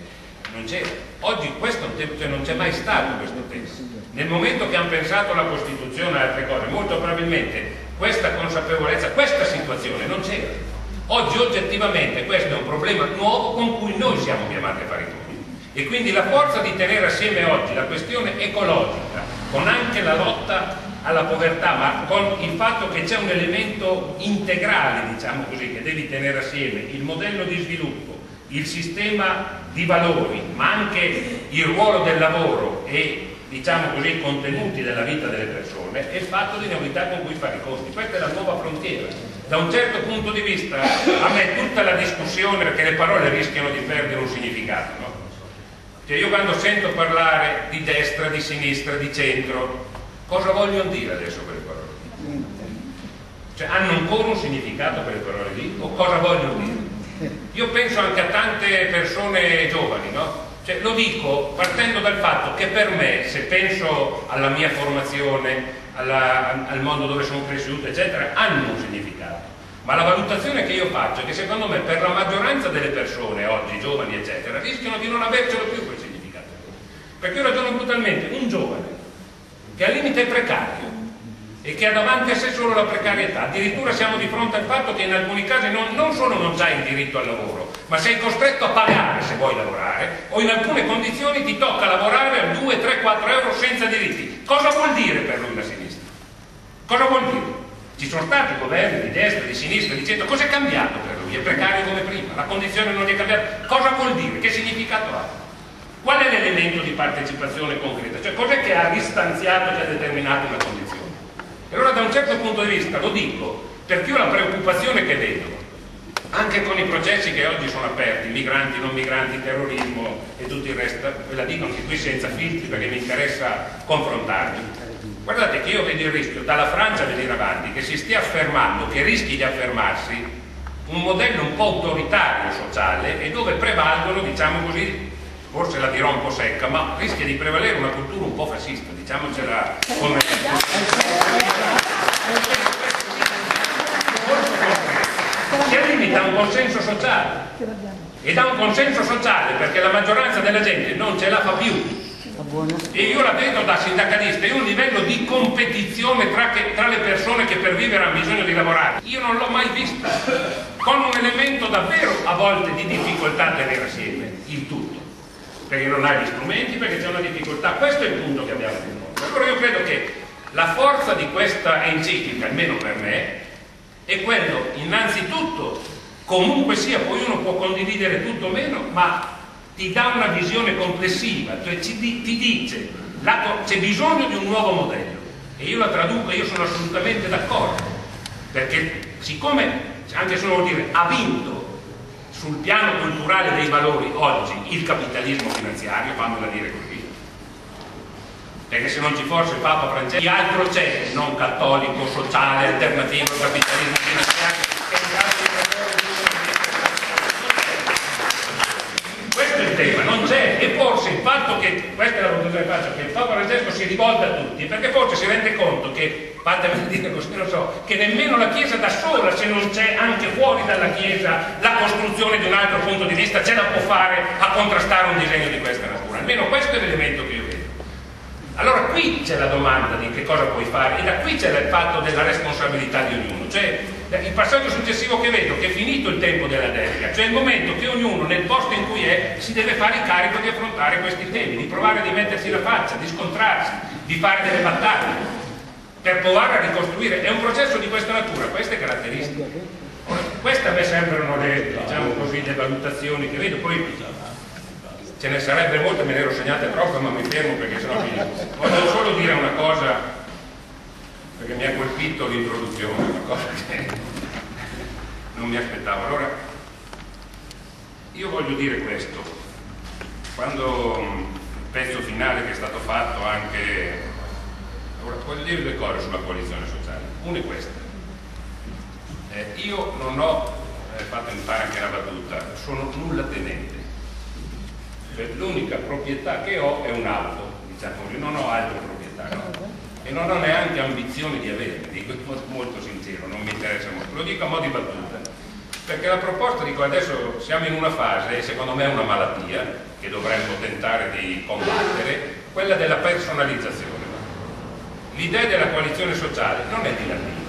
non c'era. Oggi questo cioè non c'è mai stato questo tema. Nel momento che hanno pensato la Costituzione e altre cose, molto probabilmente questa consapevolezza, questa situazione non c'era. Oggi oggettivamente questo è un problema nuovo con cui noi siamo chiamati a fare i conti. E quindi la forza di tenere assieme oggi la questione ecologica, con anche la lotta alla povertà, ma con il fatto che c'è un elemento integrale, diciamo così, che devi tenere assieme, il modello di sviluppo, il sistema di valori, ma anche il ruolo del lavoro e, diciamo così, i contenuti della vita delle persone, è il fatto di unità con cui fare i conti. Questa è la nuova frontiera. Da un certo punto di vista, a me tutta la discussione, perché le parole rischiano di perdere un significato, no? Cioè io quando sento parlare di destra, di sinistra, di centro, cosa vogliono dire adesso quelle parole? Cioè hanno ancora un significato quelle parole lì? O cosa vogliono dire? Io penso anche a tante persone giovani, no? Cioè, lo dico partendo dal fatto che per me, se penso alla mia formazione, alla, al mondo dove sono cresciuto, eccetera, hanno un significato. Ma la valutazione che io faccio è che secondo me per la maggioranza delle persone oggi, giovani, eccetera, rischiano di non avercelo più quel significato. Perché io ragiono brutalmente, un giovane che al limite è precario e che ha davanti a sé solo la precarietà, addirittura siamo di fronte al fatto che in alcuni casi non, non solo non c'hai il diritto al lavoro, ma sei costretto a pagare se vuoi lavorare, o in alcune condizioni ti tocca lavorare a due, tre, quattro euro senza diritti. Cosa vuol dire per lui la sinistra? Cosa vuol dire? Ci sono stati governi di destra, di sinistra, di centro, cosa è cambiato per lui? È precario come prima, la condizione non è cambiata. Cosa vuol dire? Che significato ha? Qual è l'elemento di partecipazione concreta? Cioè cos'è che ha ristanziato, che ha determinato una condizione? E allora da un certo punto di vista, lo dico, perché io la preoccupazione che vedo, anche con i processi che oggi sono aperti, migranti, non migranti, terrorismo e tutto il resto, ve la dico anche qui senza filtri perché mi interessa confrontarmi, Guardate che io vedo il rischio dalla Francia a venire avanti, che si stia affermando, che rischi di affermarsi un modello un po' autoritario sociale e dove prevalgono, diciamo così, forse la dirò un po' secca, ma rischia di prevalere una cultura un po' fascista, diciamocela come... si limita a un consenso sociale, e da un consenso sociale perché la maggioranza della gente non ce la fa più, e io la vedo da sindacalista, è un livello di competizione tra, che, tra le persone che per vivere hanno bisogno di lavorare. Io non l'ho mai vista, con un elemento davvero a volte di difficoltà a tenere assieme il tutto, perché non hai gli strumenti, perché c'è una difficoltà. Questo è il punto che abbiamo di fronte. Allora io credo che la forza di questa enciclica, almeno per me, è quello innanzitutto, comunque sia, poi uno può condividere tutto o meno, ma ti dà una visione complessiva, cioè ci, ti dice c'è bisogno di un nuovo modello, e io la traduco, io sono assolutamente d'accordo, perché siccome, anche se non vuol dire, ha vinto sul piano culturale dei valori oggi il capitalismo finanziario, fammela dire così, perché se non ci fosse il Papa Francesco, chi altro c'è non cattolico, sociale, alternativo al capitalismo finanziario? Questo è il tema, non c'è, e forse il fatto che, questa è la valutazione che faccio, che il Papa Francesco si rivolta a tutti, perché forse si rende conto che, fatemi dire così, lo so, che nemmeno la Chiesa da sola, se non c'è anche fuori dalla Chiesa la costruzione di un altro punto di vista, ce la può fare a contrastare un disegno di questa natura. Almeno questo è l'elemento che io vedo. Allora qui c'è la domanda di che cosa puoi fare, e da qui c'è il fatto della responsabilità di ognuno, cioè il passaggio successivo che vedo, che è finito il tempo della delega, cioè il momento che ognuno nel posto in cui è si deve fare il carico di affrontare questi temi, di provare a mettersi la faccia, di scontrarsi, di fare delle battaglie per provare a ricostruire. È un processo di questa natura, queste caratteristiche. Ora, queste a me sembrano le, diciamo così, le valutazioni che vedo, poi ce ne sarebbe molte, me ne ero segnate troppe, ma mi fermo perché sennò finisco. Voglio solo dire una cosa, perché mi ha colpito l'introduzione, una cosa che non mi aspettavo. Allora, io voglio dire questo, quando il pezzo finale che è stato fatto anche, allora, voglio dire due cose sulla coalizione sociale. Una è questa, eh, io non ho, eh, fatto mi pare anche una battuta, sono nulla tenente. L'unica proprietà che ho è un'auto, diciamo così, non ho altre proprietà, no? E non ho neanche ambizione di averne, dico molto sincero, non mi interessa molto, lo dico a mo' di battuta, perché la proposta, dico adesso siamo in una fase, secondo me è una malattia, che dovremmo tentare di combattere, quella della personalizzazione. L'idea della coalizione sociale non è di latino,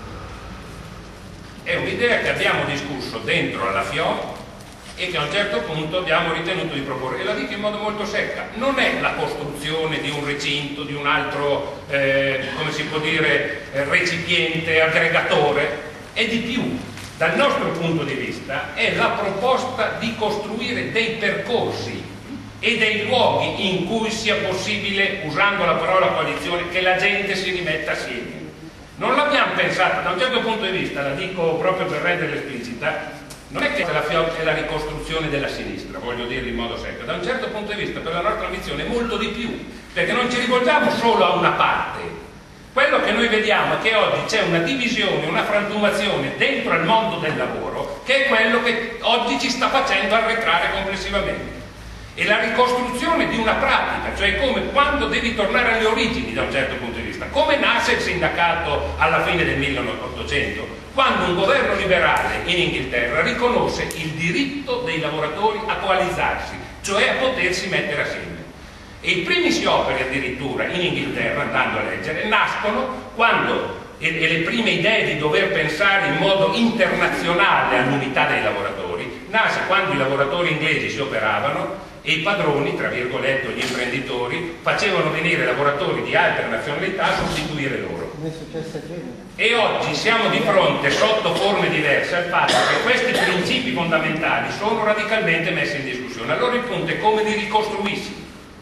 è un'idea che abbiamo discusso dentro alla F I O e che a un certo punto abbiamo ritenuto di proporre, e la dico in modo molto secca, non è la costruzione di un recinto, di un altro, eh, come si può dire, eh, recipiente, aggregatore, è di più. Dal nostro punto di vista è la proposta di costruire dei percorsi e dei luoghi in cui sia possibile, usando la parola coalizione, che la gente si rimetta assieme. Non l'abbiamo pensata, da un certo punto di vista, la dico proprio per renderla esplicita, non è che la F I O è la ricostruzione della sinistra, voglio dirlo in modo secco, da un certo punto di vista per la nostra ambizione è molto di più, perché non ci rivolgiamo solo a una parte. Quello che noi vediamo è che oggi c'è una divisione, una frantumazione dentro al mondo del lavoro, che è quello che oggi ci sta facendo arretrare complessivamente. E la ricostruzione di una pratica, cioè come quando devi tornare alle origini da un certo punto di vista, come nasce il sindacato alla fine del milleottocento, quando un governo liberale in Inghilterra riconosce il diritto dei lavoratori a coalizzarsi, cioè a potersi mettere assieme. E i primi scioperi addirittura in Inghilterra, andando a leggere, nascono quando, e, e le prime idee di dover pensare in modo internazionale all'unità dei lavoratori, nasce quando i lavoratori inglesi si operavano e i padroni, tra virgolette, gli imprenditori, facevano venire lavoratori di altre nazionalità a sostituire loro. E oggi siamo di fronte, sotto forme diverse, al fatto che questi principi fondamentali sono radicalmente messi in discussione. Allora il punto è come li ricostruissi,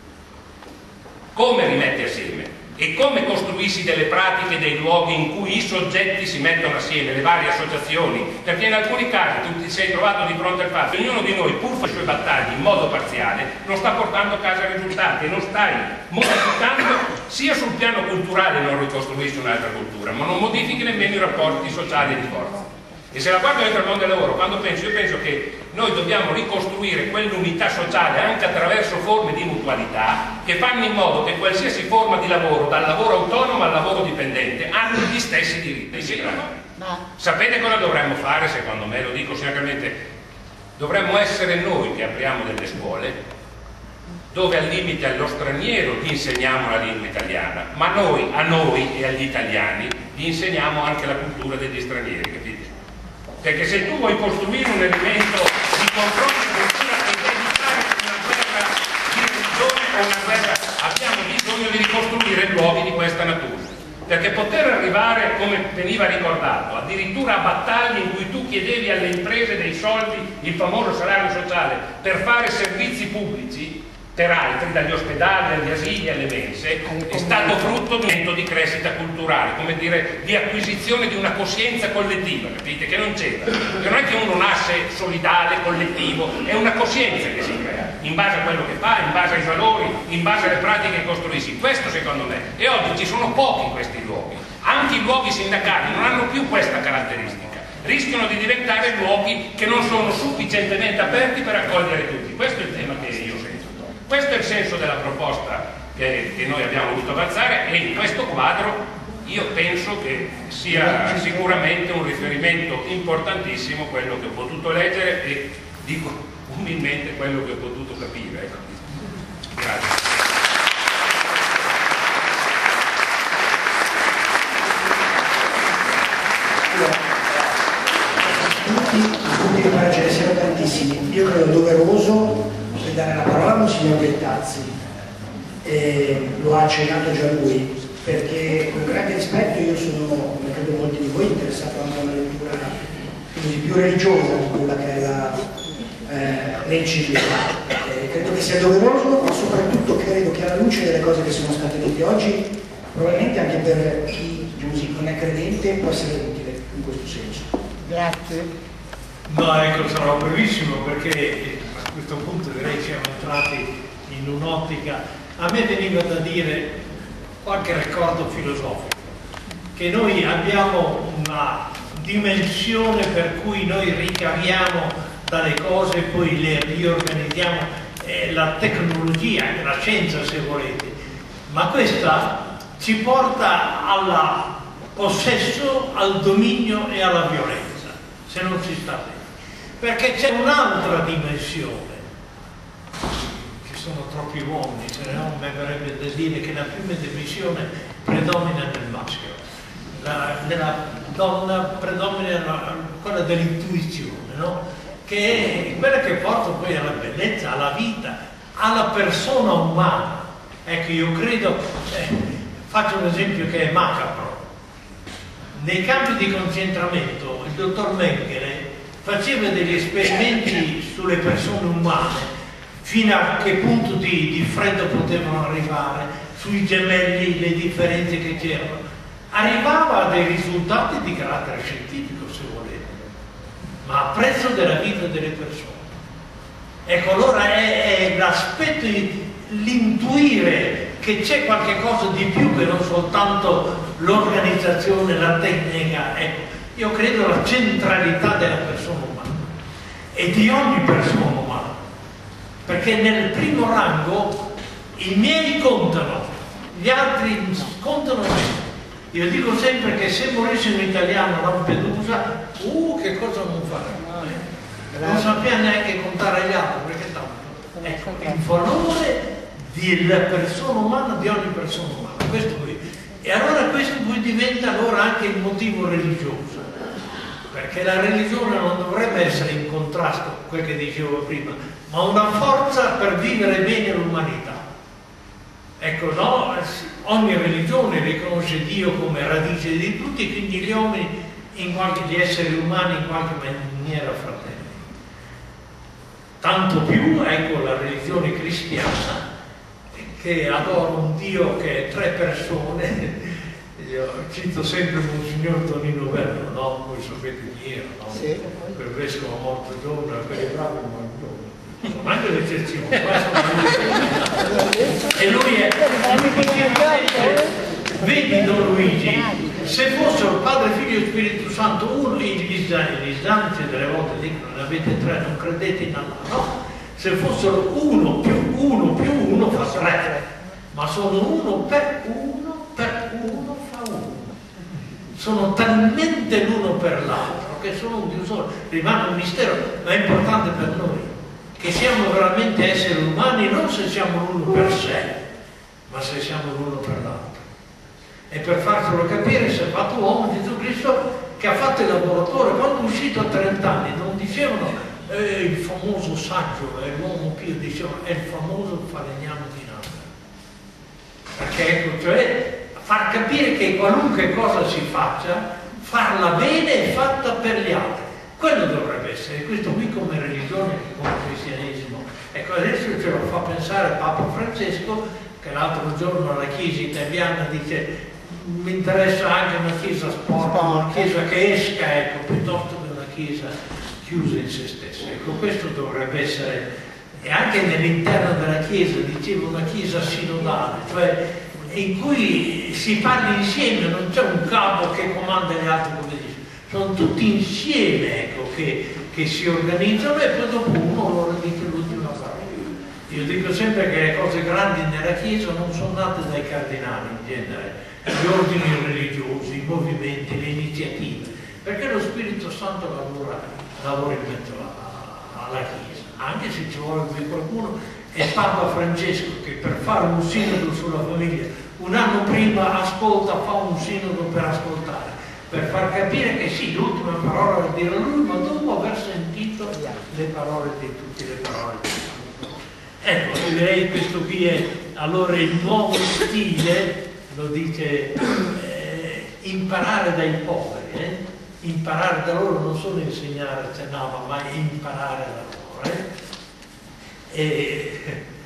come rimetti assieme e come costruissi delle pratiche, dei luoghi in cui i soggetti si mettono assieme, le varie associazioni, perché in alcuni casi tu ti sei trovato di fronte al fatto che ognuno di noi, pur fa le sue battaglie in modo parziale, non sta portando a casa risultati e non stai modificando sia sul piano culturale non ricostruisce un'altra cultura, ma non modifichi nemmeno i rapporti sociali di forza. E se la guardo dentro il mondo del lavoro, quando penso, io penso che noi dobbiamo ricostruire quell'unità sociale anche attraverso forme di mutualità che fanno in modo che qualsiasi forma di lavoro, dal lavoro autonomo al lavoro dipendente, hanno gli stessi diritti. Sì, no? Sapete cosa dovremmo fare? Secondo me, lo dico sinceramente, dovremmo essere noi che apriamo delle scuole dove al limite allo straniero gli insegniamo la lingua italiana, ma noi, a noi e agli italiani, gli insegniamo anche la cultura degli stranieri, capite? Perché se tu vuoi costruire un elemento di confronto di cultura e devi fare una guerra di religione o una guerra, abbiamo bisogno di ricostruire luoghi di questa natura. Perché poter arrivare, come veniva ricordato, addirittura a battaglie in cui tu chiedevi alle imprese dei soldi, il famoso salario sociale, per fare servizi pubblici, per altri, dagli ospedali agli asili alle mense, è stato frutto di un momento di crescita culturale, come dire, di acquisizione di una coscienza collettiva, capite? Che non c'era. Che non è che uno nasce solidale, collettivo, è una coscienza che si crea, in base a quello che fa, in base ai valori, in base alle pratiche che costruisci. Questo secondo me. E oggi ci sono pochi questi luoghi. Anche i luoghi sindacali non hanno più questa caratteristica. Rischiano di diventare luoghi che non sono sufficientemente aperti per accogliere tutti. Questo è il tema che io sento. Questo è il senso della proposta che, che noi abbiamo voluto avanzare, e in questo quadro io penso che sia sicuramente un riferimento importantissimo quello che ho potuto leggere e dico umilmente quello che ho potuto capire. Ecco. Grazie. Tutti, tutti mi pare ce ne siano tantissimi. Io credo doveroso dare la parola a Monsignor Bettazzi, eh, lo ha accennato già lui, perché con grande rispetto io sono, come credo molti di voi, interessato anche a una lettura quindi più religiosa di quella che è la eh, l'enciclica. Eh, credo che sia doveroso, ma soprattutto credo che alla luce delle cose che sono state dette oggi, probabilmente anche per chi così non è credente può essere utile in questo senso. Grazie. No, ecco, sarò brevissimo perché a questo punto direi siamo entrati in un'ottica. A me veniva da dire qualche ricordo filosofico, che noi abbiamo una dimensione per cui noi ricaviamo dalle cose e poi le riorganizziamo, eh, la tecnologia, la scienza se volete, ma questa ci porta al possesso, al dominio e alla violenza, se non si sta bene. Perché c'è un'altra dimensione, ci sono troppi uomini, se no mi verrebbe da dire che la prima dimensione predomina nel maschio, la, nella donna predomina la, quella dell'intuizione, no? Che è quella che porta poi alla bellezza, alla vita, alla persona umana. Ecco, io credo, eh, faccio un esempio che è macabro. Nei campi di concentramento il dottor Mengele faceva degli esperimenti sulle persone umane, fino a che punto di, di freddo potevano arrivare, sui gemelli, le differenze che c'erano. Arrivava a dei risultati di carattere scientifico, se volete, ma a prezzo della vita delle persone. Ecco, allora è, è l'aspetto di l'intuire che c'è qualche cosa di più che non soltanto l'organizzazione, la tecnica. Ecco, io credo alla centralità della persona umana e di ogni persona umana, perché nel primo rango i miei contano, gli altri contano meno. Io dico sempre che se morisse un italiano a Lampedusa, uh, che cosa non fare? Non sapeva neanche contare gli altri, perché tanto. Ecco, il valore della persona umana, di ogni persona umana, questo qui. E allora questo poi diventa allora anche il motivo religioso, perché la religione non dovrebbe essere in contrasto con quel che dicevo prima, ma una forza per vivere bene l'umanità. Ecco, no? Ogni religione riconosce Dio come radice di tutti, quindi gli uomini, in qualche, gli esseri umani in qualche maniera fratelli. Tanto più, ecco, la religione cristiana, che adora un Dio che è tre persone. Io cito sempre Monsignor Tonino Bello, no? Voi sapete chi era, no? Sì. Quel vescovo morto giovane, quelli bravi morto. Sono anche le eccezioni. E lui è, lui diceva sempre, se fossero Padre, Figlio e Spirito Santo uno, gli islamici delle volte dicono ne avete tre, non credete in Allah, no? Se fossero uno più uno più uno fa tre, ma sono uno per uno per uno fa uno. Sono talmente l'uno per l'altro che sono un Dio solo. Rimane un mistero, ma è importante per noi che siamo veramente esseri umani, non se siamo l'uno per sé, ma se siamo l'uno per l'altro. E per farcelo capire si è fatto uomo Gesù Cristo, che ha fatto il laboratorio. Quando è uscito a trenta anni non dicevano è il famoso saggio, è l'uomo pio, dicevano è il famoso falegname di Nazareth. Perché ecco, cioè far capire che qualunque cosa si faccia, farla bene e fatta per gli altri. Quello dovrebbe essere, questo qui come religione, come cristianesimo. Ecco, adesso ce lo fa pensare Papa Francesco, che l'altro giorno alla Chiesa italiana dice mi interessa anche una Chiesa sporca, una Chiesa che esca, ecco, piuttosto che una Chiesa chiusa in se stessa. Ecco, questo dovrebbe essere, e anche nell'interno della Chiesa, dicevo, una Chiesa sinodale, cioè in cui si parli insieme, non c'è un capo che comanda gli altri, come dice, sono tutti insieme, ecco, che, che si organizzano e poi dopo uno loro dice l'ultima parola. Io dico sempre che le cose grandi nella Chiesa non sono nate dai cardinali in genere, gli ordini religiosi, i movimenti, le iniziative, perché lo Spirito Santo lavora, lavora in mezzo alla Chiesa, anche se ci vuole qui qualcuno. E Papa Francesco, che per fare un sinodo sulla famiglia un anno prima ascolta, fa un sinodo per ascoltare, per far capire che sì, l'ultima parola la dirà lui, ma dopo aver sentito le parole di tutti, le parole di tutti. Ecco, direi questo qui è allora il nuovo stile, lo dice, eh, imparare dai poveri, eh? Imparare da loro, non solo insegnare, no, ma imparare da loro. Eh? E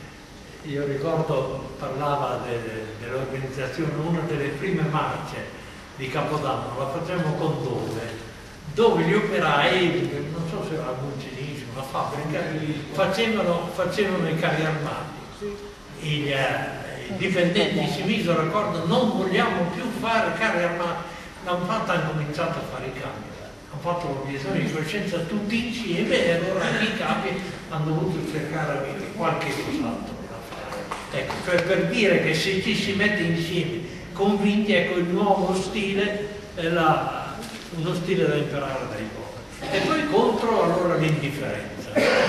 io ricordo, parlava de, dell'organizzazione, una delle prime marce di Capodanno, la facciamo con Dove, dove gli operai, non so se era a Moncenisi, una fabbrica, facevano, facevano i carri armati. I, eh, i dipendenti si misero d'accordo, non vogliamo più fare carri armati, l'hanno fatto, hanno cominciato a fare i cambi. Hanno fatto l'obiezione di coscienza tutti insieme e allora i capi hanno dovuto cercare qualche cos'altro da fare. Ecco, cioè per dire che se ci si mette insieme convinti, ecco, il nuovo stile è la, uno stile da imparare dai poveri. E poi contro allora l'indifferenza.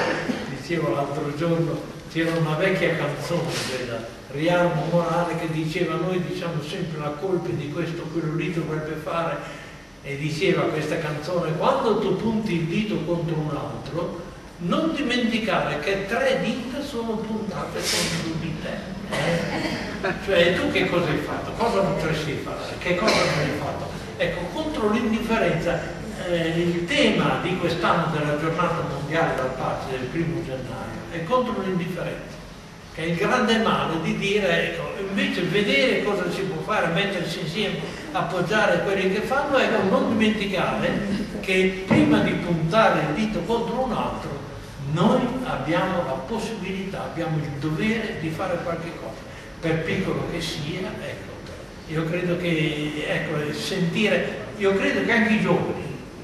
Dicevo l'altro giorno, c'era una vecchia canzone del Riarmo Morale che diceva noi diciamo sempre la colpa di questo, quello lì dovrebbe fare. E diceva questa canzone, quando tu punti il dito contro un altro, non dimenticare che tre dita sono puntate contro di te. Eh? Cioè tu che cosa hai fatto? Cosa potresti fare? Che cosa non hai fatto? Ecco, contro l'indifferenza, eh, il tema di quest'anno della giornata mondiale della pace del primo gennaio è contro l'indifferenza, che è il grande male di dire, ecco, invece vedere cosa si può fare, mettersi insieme, appoggiare quelli che fanno, ecco, non dimenticare che prima di puntare il dito contro un altro, noi abbiamo la possibilità, abbiamo il dovere di fare qualche cosa, per piccolo che sia, ecco. Io credo che, ecco, sentire, io credo che anche i giovani,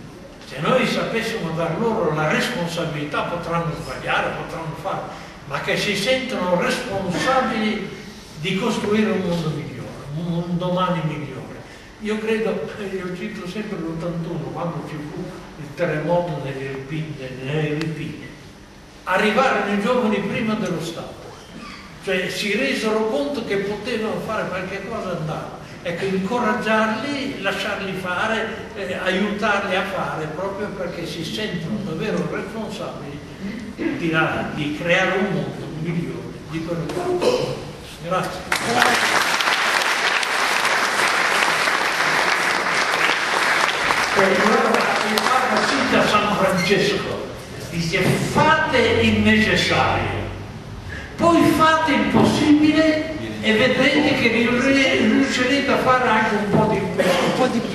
se noi sapessimo dar loro la responsabilità, potranno sbagliare, potranno fare, ma che si sentono responsabili di costruire un mondo migliore, un domani migliore. Io credo, io cito sempre l'ottantuno, quando ci fu il terremoto nelle Filippine, arrivarono i giovani prima dello Stato, cioè si resero conto che potevano fare qualche cosa e andavano. Ecco, incoraggiarli, lasciarli fare, eh, aiutarli a fare, proprio perché si sentono davvero responsabili di, di creare un mondo migliore di quello che è. Grazie. Il Papa cita San Francesco, dice fate il necessario, poi fate il possibile e vedrete che riuscirete a fare anche un po' di più. Un po' di più.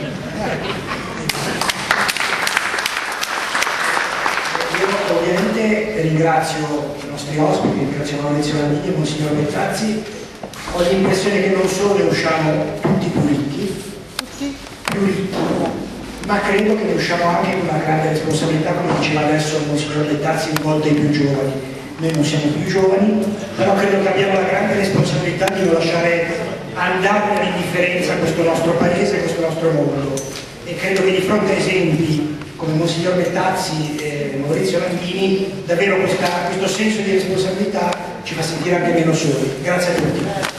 Io ovviamente ringrazio i nostri ospiti, ringrazio Maurizio Lamini e Monsignor Bettazzi. Ho l'impressione che non solo ne usciamo tutti puliti, ma credo che ne usciamo anche con una grande responsabilità, come diceva adesso il Monsignor Bettazzi, rivolta ai più giovani. Noi non siamo più giovani, però credo che abbiamo la grande responsabilità di non lasciare andare nell'indifferenza questo nostro paese, questo nostro mondo. E credo che di fronte a esempi come Monsignor Bettazzi e Maurizio Landini, davvero questa, questo senso di responsabilità ci fa sentire anche meno soli. Grazie a tutti.